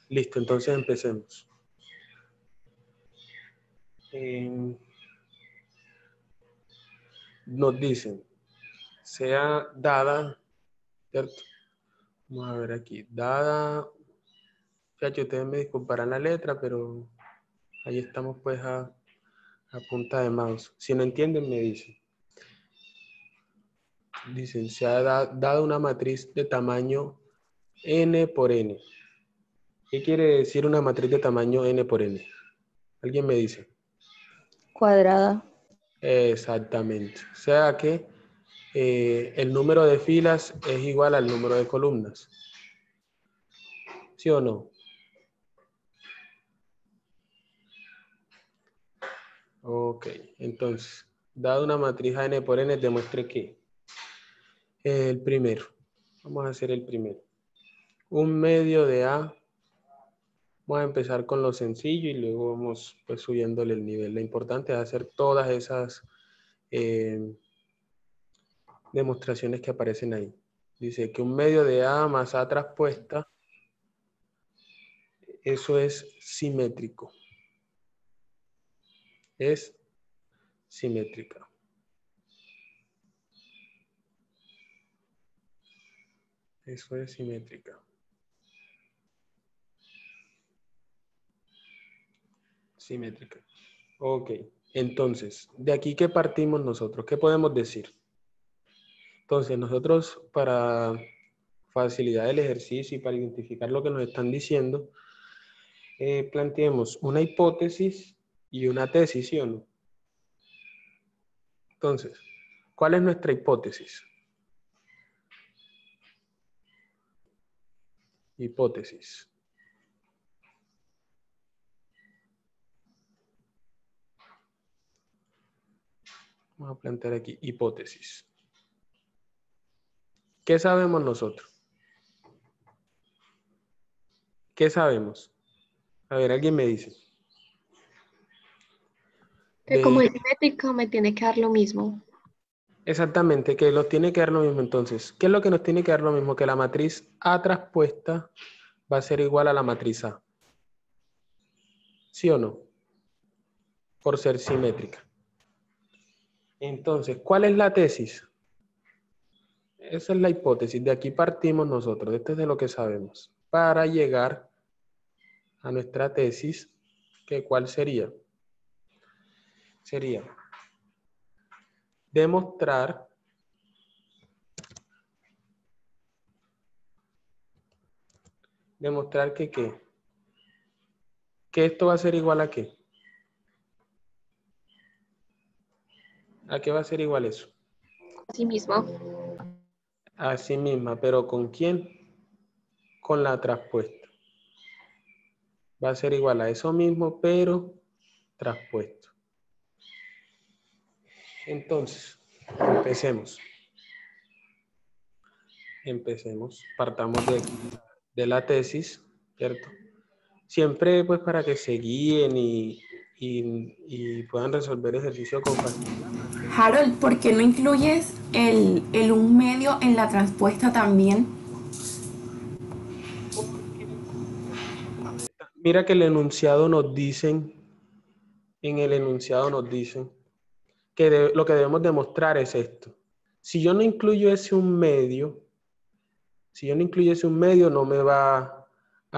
Listo, entonces empecemos. Nos dicen, sea dada, ¿cierto? Vamos a ver aquí, dada, ya que ustedes me disculparán la letra, pero ahí estamos pues a punta de mouse. Si no entienden, me dicen. Dicen, se ha dado una matriz de tamaño n por n. ¿Qué quiere decir una matriz de tamaño n por n? ¿Alguien me dice? Cuadrada. Exactamente. O sea que el número de filas es igual al número de columnas. ¿Sí o no? Ok, entonces, dado una matriz n por n, demuestre que el primero, vamos a hacer el primero. Un medio de A, vamos a empezar con lo sencillo y luego vamos pues subiéndole el nivel. Lo importante es hacer todas esas demostraciones que aparecen ahí. Dice que un medio de A más A traspuesta, eso es simétrico. Es simétrica. Eso es simétrica. Simétrica. Ok, entonces, ¿de aquí qué partimos nosotros? ¿Qué podemos decir? Entonces, nosotros para facilitar el ejercicio y para identificar lo que nos están diciendo, planteemos una hipótesis y una tesis, ¿sí o no? Entonces, ¿cuál es nuestra hipótesis? Hipótesis. Vamos a plantear aquí hipótesis. ¿Qué sabemos nosotros? ¿Qué sabemos? A ver, alguien me dice. Que como es simétrico me tiene que dar lo mismo. Exactamente, que nos tiene que dar lo mismo entonces. ¿Qué es lo que nos tiene que dar lo mismo? Que la matriz A traspuesta va a ser igual a la matriz A. ¿Sí o no? Por ser simétrica. Entonces, ¿cuál es la tesis? Esa es la hipótesis. De aquí partimos nosotros. Esto es de lo que sabemos. Para llegar a nuestra tesis, ¿que cuál sería? Sería demostrar que ¿qué? Que esto va a ser igual a ¿qué? ¿A qué va a ser igual eso? Así mismo. A sí misma, pero ¿con quién? Con la traspuesta. Va a ser igual a eso mismo, pero traspuesto. Entonces, empecemos. Partamos de la tesis, ¿cierto? Siempre pues para que se guíen y puedan resolver ejercicio con facilidad. Harold, ¿por qué no incluyes el un medio en la transpuesta también? Mira que el enunciado nos dicen, en el enunciado nos dicen que lo que debemos demostrar es esto. Si yo no incluyo ese un medio, no me va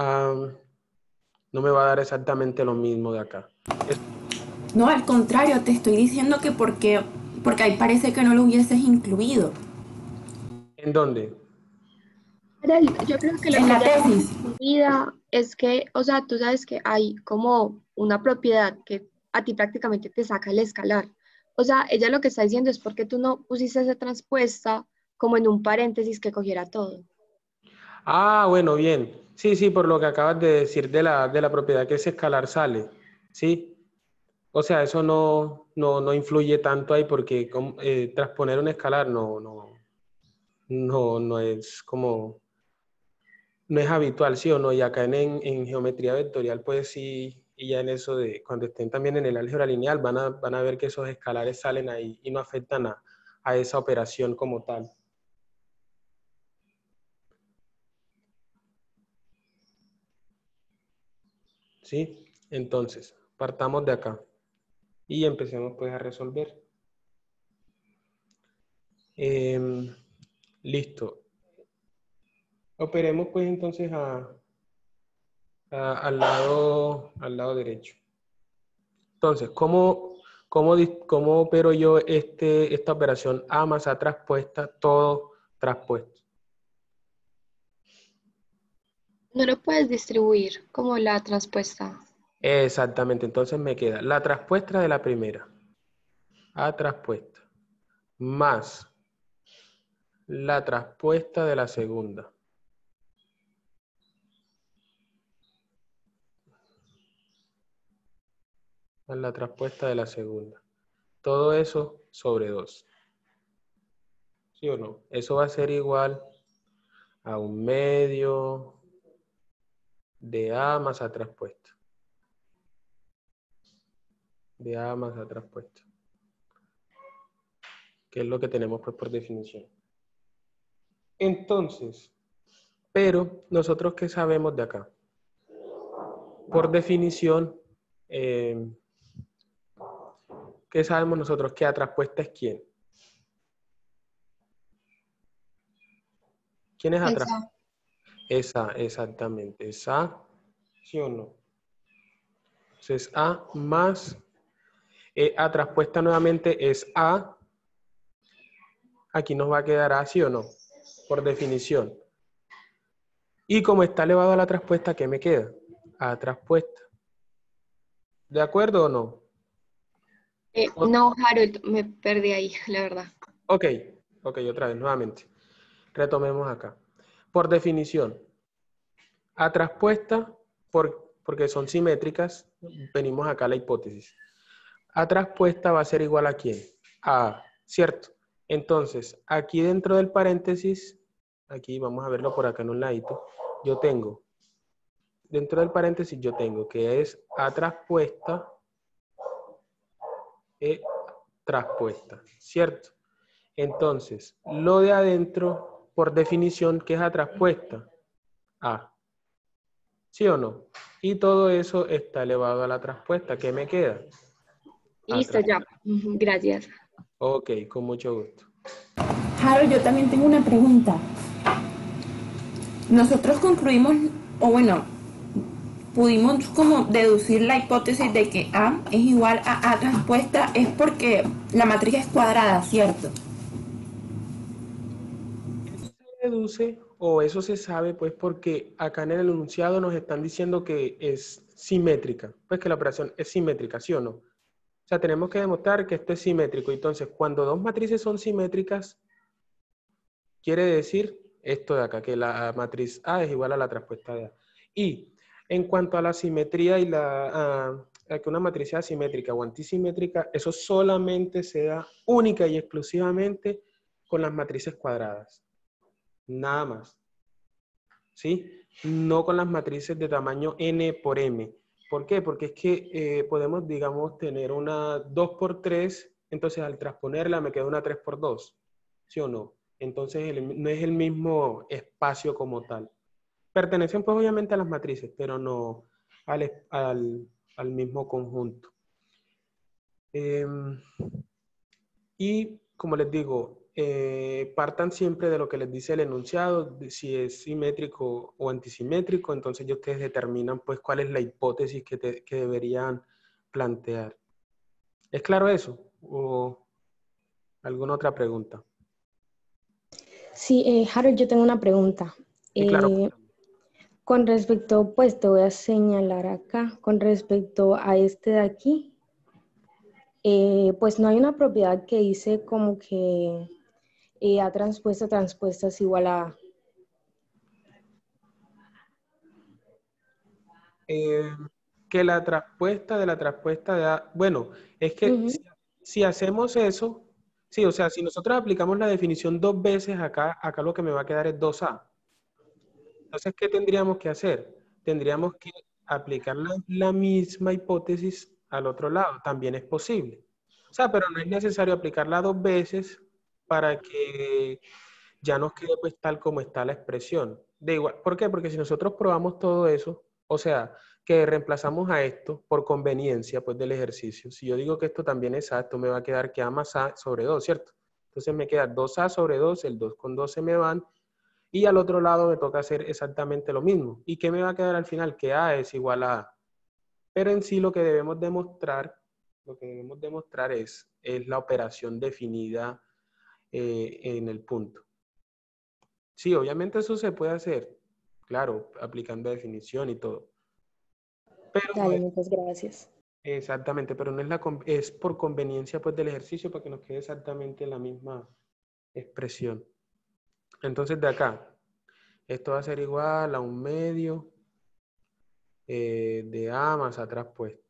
a dar exactamente lo mismo de acá. No, al contrario, te estoy diciendo que porque ahí parece que no lo hubieses incluido. ¿En dónde? Yo creo que lo En que la ella tesis. olvida es que, o sea, tú sabes que hay como una propiedad que a ti prácticamente te saca el escalar. O sea, ella lo que está diciendo es porque tú no pusiste esa transpuesta como en un paréntesis que cogiera todo. Ah, bueno, bien. Sí, sí, por lo que acabas de decir de la propiedad que ese escalar sale. Sí. O sea, eso no influye tanto ahí porque transponer un escalar no es como, no es habitual, ¿sí o no? Y acá en geometría vectorial, pues sí, y ya en eso de cuando estén también en el álgebra lineal, van a ver que esos escalares salen ahí y no afectan a esa operación como tal. ¿sí? Entonces, partamos de acá y empecemos pues a resolver. Listo. Operemos pues entonces al lado derecho. Entonces, ¿cómo opero yo esta operación A más A traspuesta, todo traspuesto? No lo puedes distribuir como la transpuesta. Exactamente, entonces me queda la traspuesta de la primera, A traspuesta, más la traspuesta de la segunda. Más la traspuesta de la segunda. Todo eso sobre 2. ¿Sí o no? Eso va a ser igual a 1/2 de A más A traspuesta. De A más A traspuesta. Que es lo que tenemos pues por definición. Entonces, pero nosotros ¿qué sabemos de acá? Por definición, ¿qué sabemos nosotros? Que A traspuesta es ¿quién? ¿Quién es A traspuesta? Esa, exactamente. Es A, ¿sí o no? Entonces A más A traspuesta nuevamente es A. Aquí nos va a quedar A, ¿sí o no? Por definición. Y como está elevado a la traspuesta, ¿qué me queda? A traspuesta. ¿De acuerdo o no? No, Harold, me perdí ahí, la verdad. Ok, otra vez, nuevamente. Retomemos acá. Por definición, A traspuesta, porque son simétricas, venimos acá a la hipótesis. A traspuesta va a ser igual a ¿quién? A A, ¿cierto? Entonces, aquí dentro del paréntesis, aquí vamos a verlo por acá en un ladito, dentro del paréntesis yo tengo que es A traspuesta, E traspuesta, ¿cierto? Entonces, lo de adentro, por definición, ¿qué es A traspuesta? A. ¿Sí o no? Y todo eso está elevado a la traspuesta. ¿Qué me queda? Listo, ya. Gracias. Ok, con mucho gusto. Harold, yo también tengo una pregunta. Nosotros concluimos, o bueno, pudimos como deducir la hipótesis de que A es igual a A traspuesta es porque la matriz es cuadrada, ¿cierto? Eso se deduce o eso se sabe pues porque acá en el enunciado nos están diciendo que es simétrica, pues que la operación es simétrica, ¿sí o no? O sea, tenemos que demostrar que esto es simétrico. Entonces, cuando dos matrices son simétricas, quiere decir esto de acá, que la matriz A es igual a la traspuesta de A. Y en cuanto a la simetría y a que una matriz sea simétrica o antisimétrica, eso solamente se da única y exclusivamente con las matrices cuadradas. Nada más. ¿Sí? No con las matrices de tamaño n por m. ¿Por qué? Porque es que podemos, digamos, tener una 2 por 3, entonces al transponerla me queda una 3 por 2. ¿Sí o no? Entonces no es el mismo espacio como tal. Pertenecen pues obviamente a las matrices, pero no al mismo conjunto. Y como les digo, partan siempre de lo que les dice el enunciado, de si es simétrico o antisimétrico, entonces ya ustedes determinan pues cuál es la hipótesis que deberían plantear. ¿Es claro eso? ¿O alguna otra pregunta? Sí, Harold, yo tengo una pregunta. Sí, claro. Con respecto, pues te voy a señalar acá, con respecto a este de aquí, pues no hay una propiedad que dice como que A transpuesta es igual a... Que la traspuesta de la traspuesta de A, bueno, es que si hacemos eso, sí, o sea, si nosotros aplicamos la definición dos veces acá lo que me va a quedar es 2A. Entonces, ¿qué tendríamos que hacer? Tendríamos que aplicar la misma hipótesis al otro lado. También es posible. O sea, pero no es necesario aplicarla dos veces para que ya nos quede pues tal como está la expresión. De igual, ¿por qué? Porque si nosotros probamos todo eso, O sea, que reemplazamos a esto por conveniencia pues, del ejercicio. Si yo digo que esto también es A, esto me va a quedar que A más A sobre 2, ¿cierto? Entonces me queda 2A sobre 2, el 2 con 2 se me van, y al otro lado me toca hacer exactamente lo mismo. ¿Y qué me va a quedar al final? Que A es igual a A. Pero en sí lo que debemos demostrar, es la operación definida en el punto. Sí, obviamente eso se puede hacer, claro, aplicando definición y todo. Pero no Dale, es, muchas gracias. exactamente, pero no es es por conveniencia pues del ejercicio para que nos quede exactamente la misma expresión. Entonces de acá, esto va a ser igual a 1/2 de A más A traspuesta.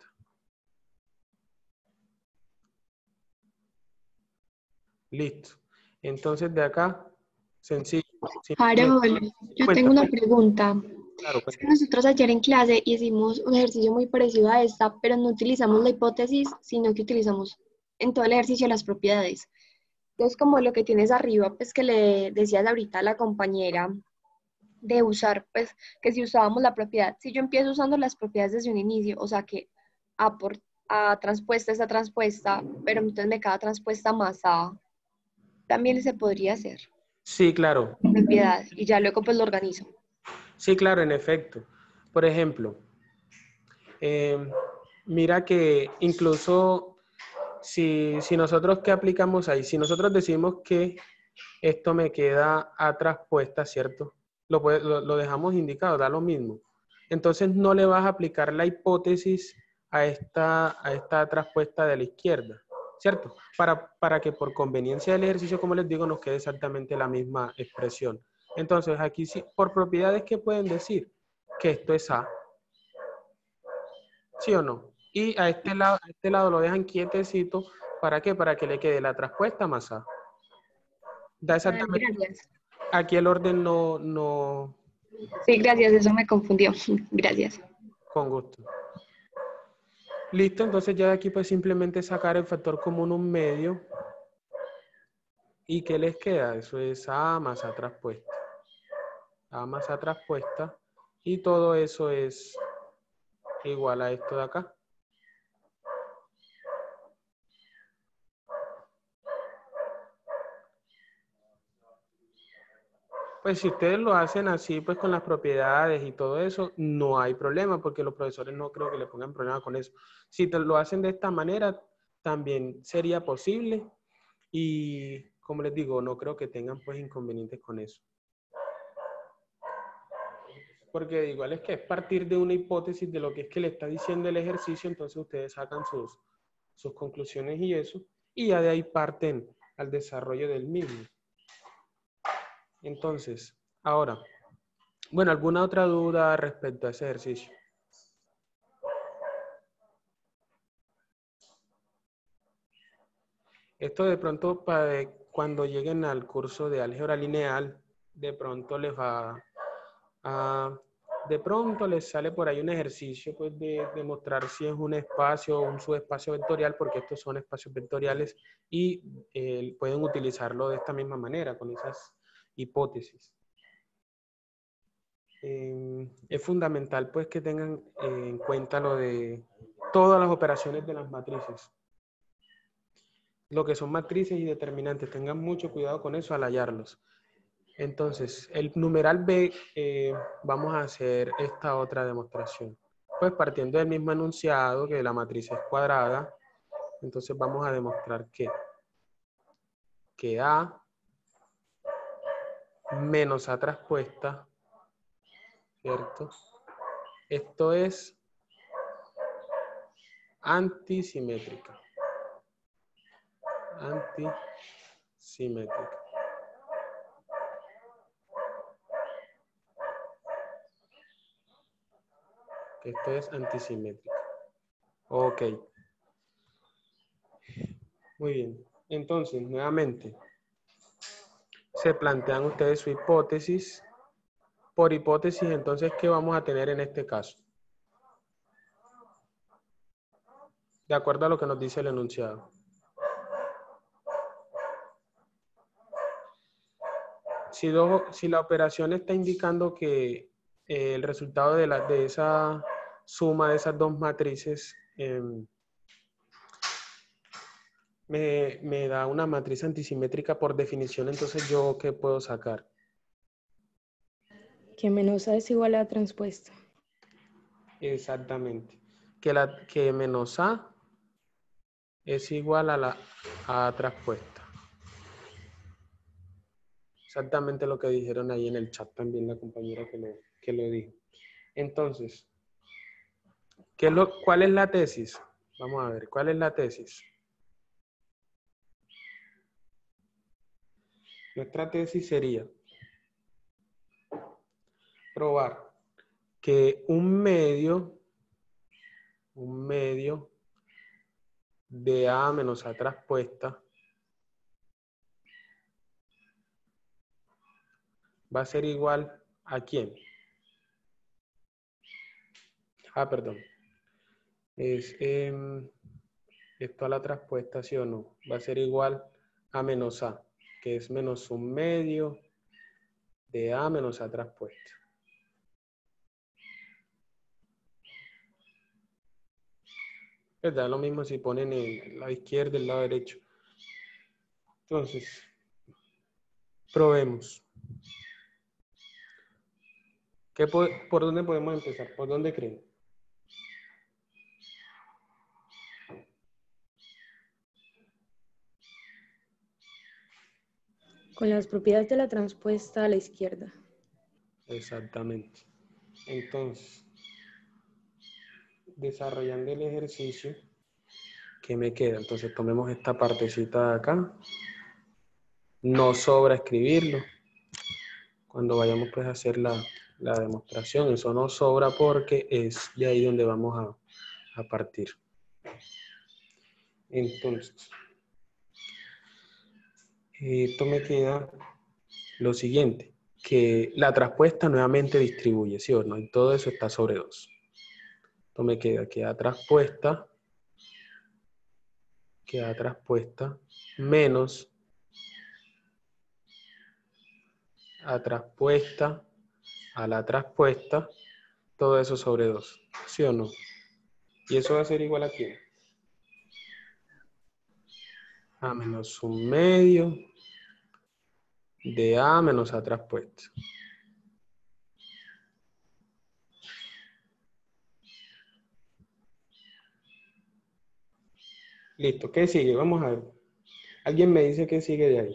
Listo. Entonces de acá, sencillo. Simplemente, Harold, yo tengo cuéntame. una pregunta. Claro, Es que cuéntame. nosotros ayer en clase hicimos un ejercicio muy parecido a esta, pero no utilizamos la hipótesis, sino que utilizamos en todo el ejercicio las propiedades. Entonces, como lo que tienes arriba, pues que le decías ahorita a la compañera de usar, pues que si usábamos la propiedad, si yo empiezo usando las propiedades desde un inicio, o sea que A por A transpuesta está transpuesta, pero entonces me queda transpuesta más A, también se podría hacer Sí, claro. propiedad y ya luego pues lo organizo. Sí, claro, en efecto. Por ejemplo, mira que incluso si nosotros, ¿qué aplicamos ahí? Si nosotros decimos que esto me queda A traspuesta, ¿cierto? Lo dejamos indicado, da lo mismo. Entonces no le vas a aplicar la hipótesis a esta traspuesta de la izquierda, ¿cierto? Para que por conveniencia del ejercicio, como les digo, nos quede exactamente la misma expresión. Entonces aquí sí, por propiedades, ¿qué pueden decir? Que esto es A, ¿sí o no? Y a este lado lo dejan quietecito, ¿para qué? Para que le quede la traspuesta más A. Da Ah, exactamente. gracias. Aquí el orden no, Sí, gracias, eso me confundió. Gracias. con gusto. Listo, entonces ya de aquí pues simplemente sacar el factor común 1/2. ¿Y qué les queda? Eso es A más A traspuesta. A más A traspuesta. Y todo eso es igual a esto de acá. Pues si ustedes lo hacen así, pues con las propiedades y todo eso, no hay problema, porque los profesores no creo que le pongan problema con eso. Si te lo hacen de esta manera, también sería posible. Y como les digo, no creo que tengan pues inconvenientes con eso. Porque igual es que es partir de una hipótesis de lo que es que le está diciendo el ejercicio, entonces ustedes sacan sus conclusiones y eso, y ya de ahí parten al desarrollo del mismo. Entonces, ahora, bueno, ¿alguna otra duda respecto a ese ejercicio? Esto de pronto para cuando lleguen al curso de álgebra lineal, de pronto les va a... De pronto les sale por ahí un ejercicio pues, de demostrar si es un espacio o un subespacio vectorial, porque estos son espacios vectoriales y pueden utilizarlo de esta misma manera, con esas hipótesis. Es fundamental pues que tengan en cuenta lo de todas las operaciones de las matrices. Lo que son matrices y determinantes, tengan mucho cuidado con eso al hallarlos. Entonces, el numeral B, vamos a hacer esta otra demostración. Pues partiendo del mismo enunciado, que la matriz es cuadrada, entonces vamos a demostrar que A menos A traspuesta, ¿cierto? Esto es antisimétrica. Antisimétrica. Esto es antisimétrica. Ok. Muy bien. Entonces, nuevamente, se plantean ustedes su hipótesis. Por hipótesis, entonces, ¿qué vamos a tener en este caso? De acuerdo a lo que nos dice el enunciado. Si la operación está indicando que el resultado de esa suma de esas dos matrices me da una matriz antisimétrica por definición. Entonces, ¿yo qué puedo sacar? Que menos A es igual a transpuesta. Exactamente. Que menos A es igual a la A transpuesta. Exactamente lo que dijeron ahí en el chat también la compañera que lo dijo. Entonces, ¿cuál es la tesis? Vamos a ver, ¿cuál es la tesis? Nuestra tesis sería probar que un medio de A menos A transpuesta va a ser igual ¿a quién? Perdón. Es esto a la transpuesta, ¿sí o no? Va a ser igual a menos A, que es menos un medio de A menos A transpuesta. Da lo mismo si ponen el lado izquierdo y el lado derecho. Entonces, probemos. ¿Por dónde podemos empezar? ¿Por dónde creen? Con las propiedades de la transpuesta a la izquierda. Exactamente. Entonces, desarrollando el ejercicio, ¿qué me queda? Entonces, tomemos esta partecita de acá. No sobra escribirlo. Cuando vayamos pues a hacer la demostración, eso no sobra porque es de ahí donde vamos a partir. Entonces, esto me queda lo siguiente, que la transpuesta nuevamente distribuye, ¿sí o no? Y todo eso está sobre 2. Esto me queda transpuesta menos a transpuesta a la transpuesta, todo eso sobre 2, ¿sí o no? Y eso va a ser igual a ¿quién? A menos un medio de A menos A transpuesta. Listo, ¿qué sigue? Vamos a ver. ¿Alguien me dice qué sigue de ahí?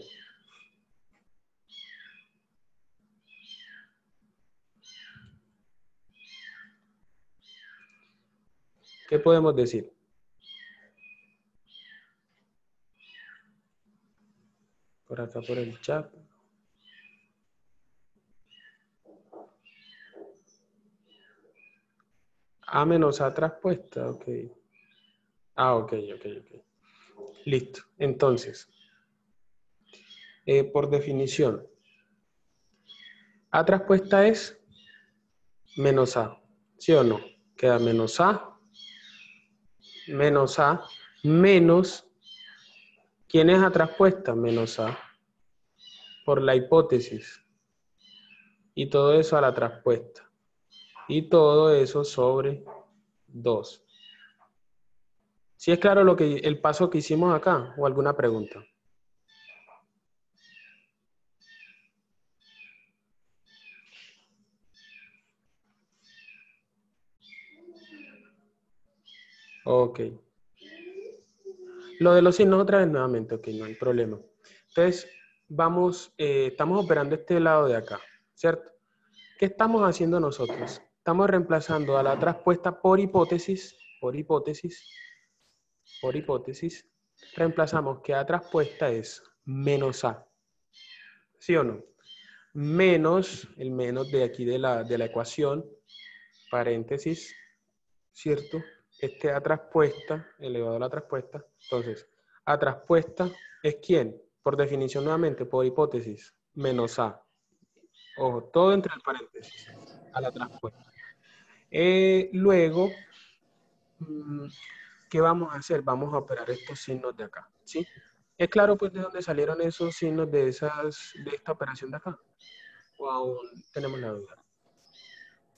¿Qué podemos decir? Por acá, por el chat. A menos A transpuesta, ok. Ok. Listo. Entonces, por definición, A transpuesta es menos A, ¿sí o no? Queda menos A, menos, ¿quién es A transpuesta? Menos A, por la hipótesis. Y todo eso a la transpuesta. Y todo eso sobre 2. ¿Sí es claro el paso que hicimos acá? ¿O alguna pregunta? Ok. Lo de los signos otra vez nuevamente, ok, no hay problema. Entonces, estamos operando este lado de acá, ¿cierto? ¿Qué estamos haciendo nosotros? Estamos reemplazando a la transpuesta por hipótesis, reemplazamos que A transpuesta es menos A, ¿sí o no? Menos, el menos de aquí de la ecuación, paréntesis, ¿cierto? A transpuesta, elevado a la transpuesta. Entonces, A transpuesta es ¿quién? Por definición nuevamente, por hipótesis, menos A. Ojo, todo entre el paréntesis, a la transpuesta. Luego, ¿qué vamos a hacer? Vamos a operar estos signos de acá, ¿sí? ¿Es claro pues de dónde salieron esos signos de esta operación de acá? ¿O aún tenemos la duda?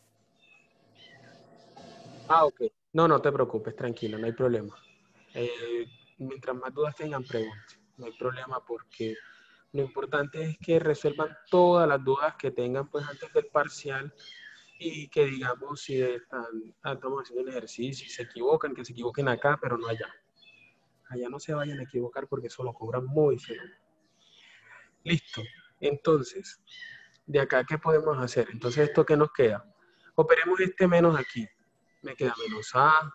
Ah, ok. No, no te preocupes, tranquilo, no hay problema. Mientras más dudas tengan, pregunten. No hay problema porque lo importante es que resuelvan todas las dudas que tengan pues antes del parcial y que digamos si estamos haciendo un ejercicio y se equivocan, que se equivoquen acá, pero no allá. Allá no se vayan a equivocar porque eso lo cobran muy feo. Listo. Entonces, de acá, ¿qué podemos hacer? Entonces, ¿esto qué nos queda? Operemos este menos aquí. Me queda menos A.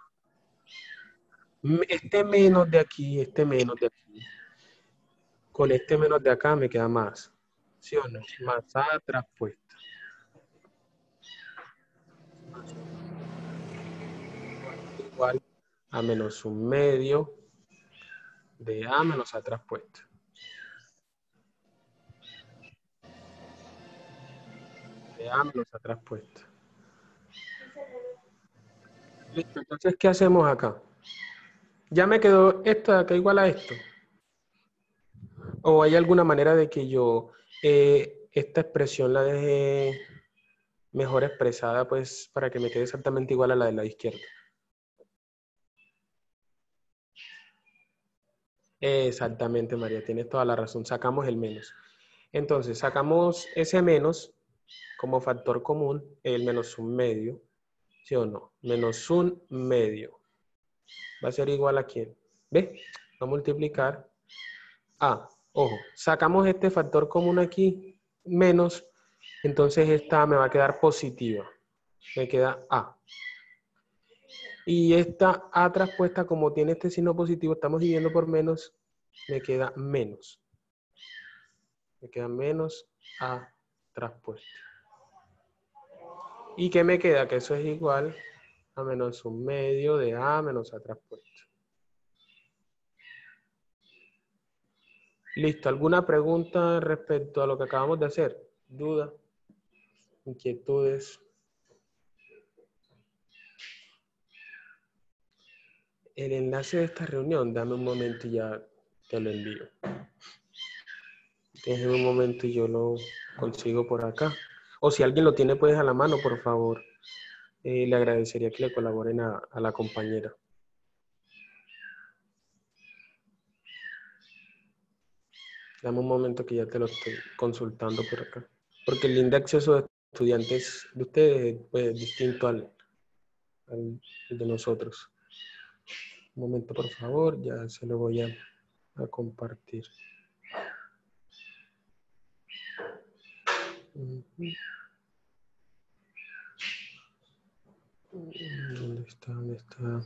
Este menos de aquí, este menos de aquí. Con este menos de acá me queda más. ¿Sí o no? Más A traspuesta. Igual a menos un medio de A menos A traspuesta. De A menos A traspuesta. Listo, entonces, ¿qué hacemos acá? Ya me quedó esto de acá igual a esto. ¿O hay alguna manera de que yo esta expresión la deje mejor expresada, pues, para que me quede exactamente igual a la de la izquierda? Exactamente, María, tienes toda la razón. Sacamos el menos. Entonces, sacamos ese menos como factor común, el menos un medio, ¿sí o no? Menos un medio. ¿Va a ser igual a quién? ¿Ve? Va a multiplicar a. Ojo, sacamos este factor común aquí, menos, entonces esta me va a quedar positiva. Me queda A. Y esta A traspuesta, como tiene este signo positivo, estamos dividiendo por menos, me queda menos. Me queda menos A traspuesta. ¿Y qué me queda? Que eso es igual a menos un medio de A menos A traspuesta. Listo. ¿Alguna pregunta respecto a lo que acabamos de hacer? ¿Duda? ¿Inquietudes? El enlace de esta reunión, dame un momento y ya te lo envío. Déjeme un momento y yo lo consigo por acá. O si alguien lo tiene pues a la mano, por favor, le agradecería que le colaboren a la compañera. Dame un momento que ya te lo estoy consultando por acá. Porque el link de acceso de estudiantes de ustedes pues, es distinto al de nosotros. Un momento, por favor, ya se lo voy a compartir. ¿Dónde está? ¿Dónde está?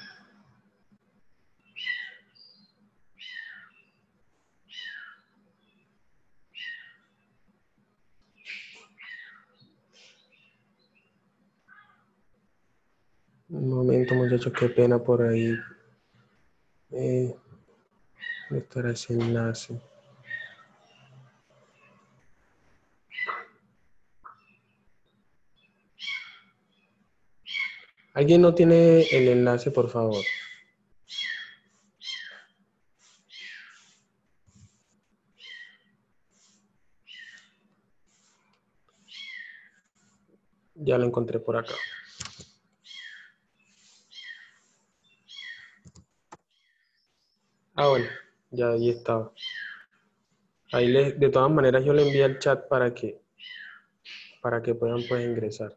Un momento, muchachos, qué pena por ahí. Estará ese enlace. ¿Alguien no tiene el enlace, por favor? Ya lo encontré por acá. Ah, bueno, ya ahí estaba. Ahí de todas maneras yo le envié el chat para que puedan pues ingresar.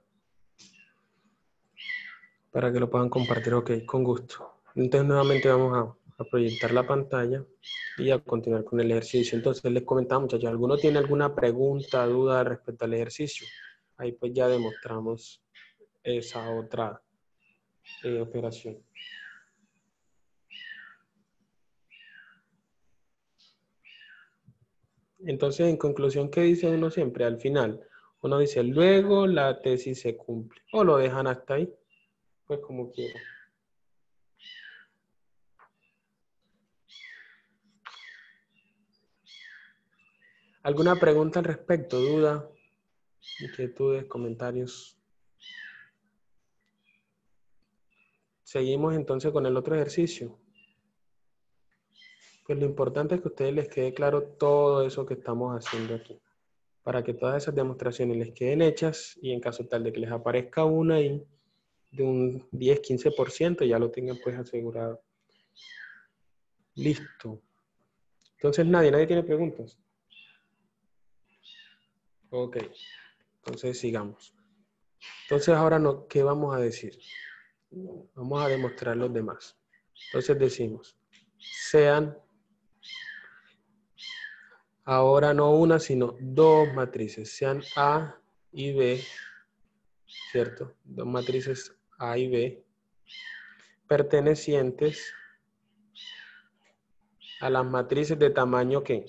Para que lo puedan compartir, ok, con gusto. Entonces nuevamente vamos a proyectar la pantalla y a continuar con el ejercicio. Entonces les comentaba, muchachos, ¿alguno tiene alguna pregunta, duda respecto al ejercicio? Ahí pues ya demostramos esa otra operación. Entonces, en conclusión, ¿qué dice uno siempre? Al final, uno dice, luego la tesis se cumple. O lo dejan hasta ahí, pues como quieran. ¿Alguna pregunta al respecto? ¿Duda? ¿Inquietudes? ¿Comentarios? Seguimos entonces con el otro ejercicio. Pues lo importante es que a ustedes les quede claro todo eso que estamos haciendo aquí. Para que todas esas demostraciones les queden hechas y en caso tal de que les aparezca una ahí, de un 10-15%, ya lo tengan pues asegurado. Listo. Entonces nadie tiene preguntas. Ok, entonces sigamos. Entonces ahora no, ¿qué vamos a decir? Vamos a demostrar los demás. Entonces decimos, sean ahora no una, sino dos matrices, sean A y B, ¿cierto? Dos matrices A y B, pertenecientes a las matrices de tamaño ¿qué?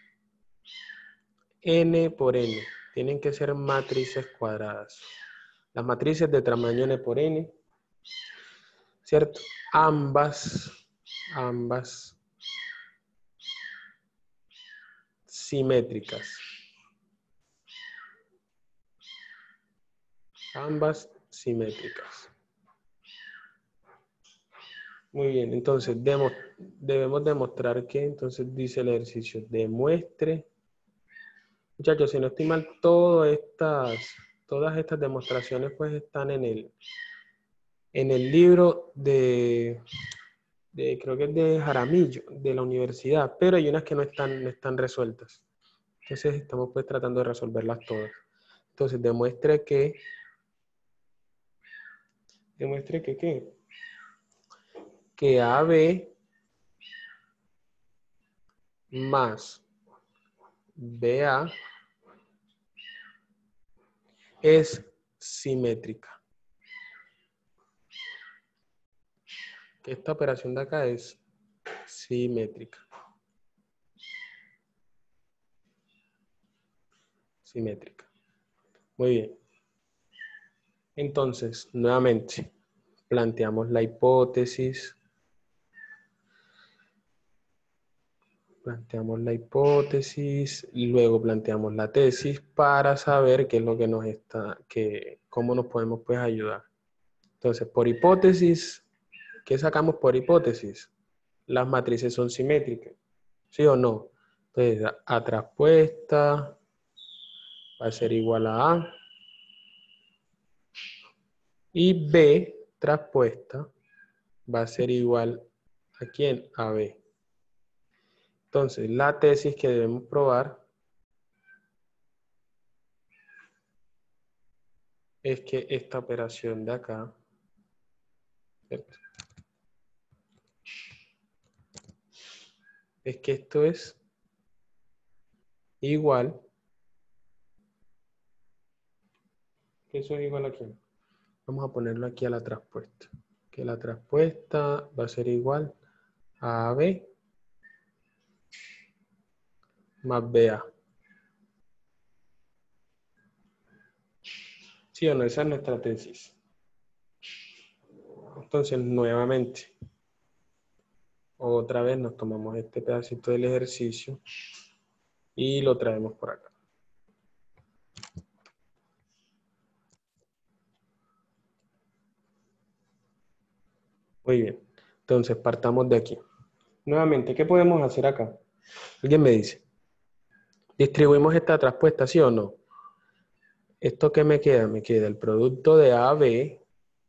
N por N. Tienen que ser matrices cuadradas. Las matrices de tamaño N por N, ¿cierto? Ambas simétricas. Ambas simétricas. Muy bien, entonces debemos demostrar que, entonces dice el ejercicio, demuestre. Muchachos, si no estoy mal, todas estas demostraciones pues están en el libro creo que es de Jaramillo, de la universidad, pero hay unas que no están resueltas. Entonces estamos pues tratando de resolverlas todas. Entonces demuestre que ¿qué? Que AB más BA es simétrica. Que esta operación de acá es simétrica. Simétrica. Muy bien. Entonces, nuevamente, planteamos la hipótesis. Planteamos la hipótesis, luego planteamos la tesis para saber qué es lo que nos está, cómo nos podemos pues ayudar. Entonces, por hipótesis, ¿qué sacamos por hipótesis? Las matrices son simétricas, ¿sí o no? Entonces, A traspuesta va a ser igual a A y B traspuesta va a ser igual ¿a quién? A B. Entonces, la tesis que debemos probar es que esta operación de acá, ¿cierto? Es que esto es igual. ¿Eso es igual a quién? Vamos a ponerlo aquí a la traspuesta. Que la traspuesta va a ser igual a AB más BA. ¿Sí o no? Esa es nuestra tesis. Entonces, nuevamente, otra vez nos tomamos este pedacito del ejercicio y lo traemos por acá. Muy bien. Entonces, partamos de aquí. Nuevamente, ¿qué podemos hacer acá? ¿Alguien me dice? ¿Distribuimos esta traspuesta, sí o no? ¿Esto qué me queda? Me queda el producto de AB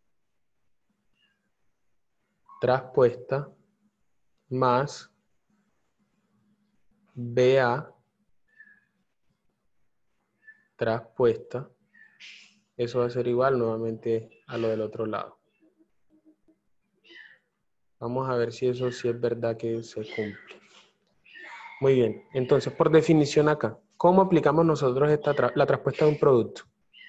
traspuesta más BA traspuesta. Eso va a ser igual nuevamente a lo del otro lado. Vamos a ver si eso sí es verdad que se cumple. Muy bien. Entonces, por definición acá, ¿cómo aplicamos nosotros la traspuesta de un producto?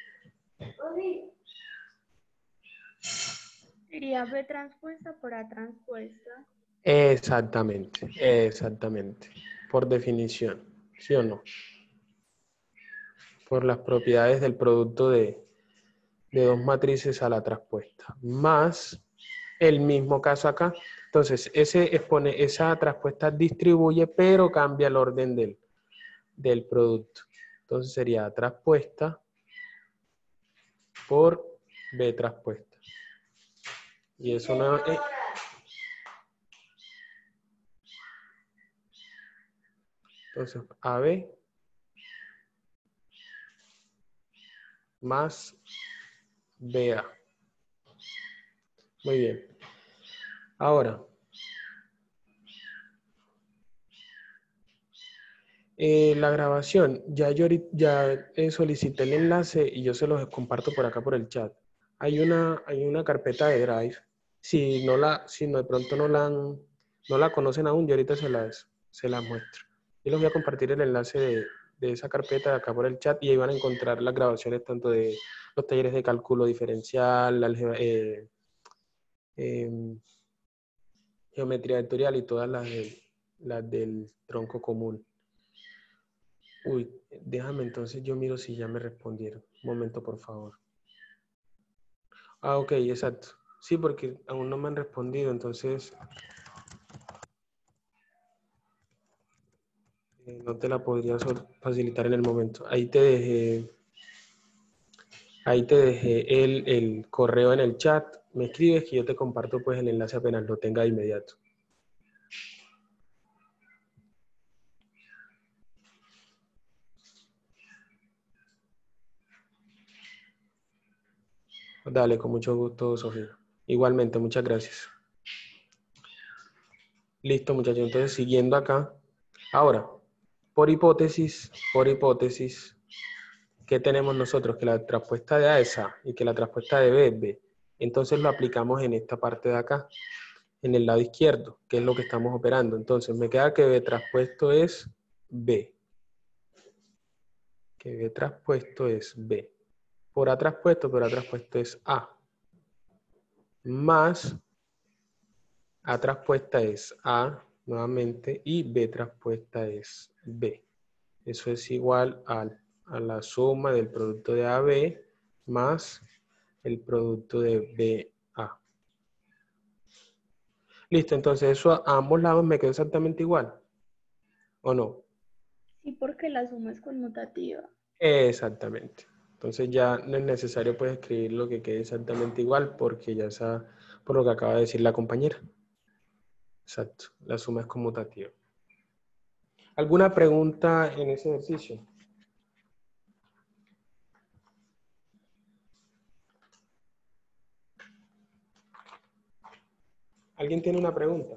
Sería B transpuesta por A transpuesta. Exactamente, exactamente. Por definición, ¿sí o no? Por las propiedades del producto de dos matrices a la traspuesta. Más el mismo caso acá. Entonces, esa traspuesta distribuye, pero cambia el orden del producto. Entonces sería A traspuesta por B traspuesta. Y eso no es... Entonces, AB más BA. Muy bien. Ahora, la grabación, ya solicité el enlace y yo se los comparto por acá por el chat. Hay una carpeta de Drive. Si de pronto no la conocen aún, yo ahorita se las muestro. Yo les voy a compartir el enlace de esa carpeta de acá por el chat y ahí van a encontrar las grabaciones tanto de los talleres de cálculo diferencial, geometría vectorial y todas las del tronco común. Uy, déjame entonces, yo miro si ya me respondieron. Un momento, por favor. Ah, ok, exacto. Sí, porque aún no me han respondido, entonces no te la podría facilitar en el momento. Ahí te dejé el correo en el chat. Me escribes que yo te comparto pues el enlace apenas lo tenga de inmediato. Dale, con mucho gusto, Sofía. Igualmente, muchas gracias. Listo, muchachos. Entonces, siguiendo acá. Ahora, por hipótesis, ¿qué tenemos nosotros? Que la traspuesta de A es A y que la traspuesta de B es B. Entonces lo aplicamos en esta parte de acá, en el lado izquierdo, que es lo que estamos operando. Entonces me queda que B traspuesto es B. Que B traspuesto es B. Por A traspuesto, pero A traspuesto es A. Más A traspuesta es A nuevamente y B traspuesta es B. Eso es igual a la suma del producto de AB más el producto de BA. Listo, entonces eso a ambos lados me quedó exactamente igual. ¿O no? Sí, porque la suma es conmutativa. Exactamente. Entonces ya no es necesario pues escribir lo que quede exactamente igual porque ya está por lo que acaba de decir la compañera. Exacto, la suma es conmutativa. ¿Alguna pregunta en ese ejercicio? ¿Alguien tiene una pregunta?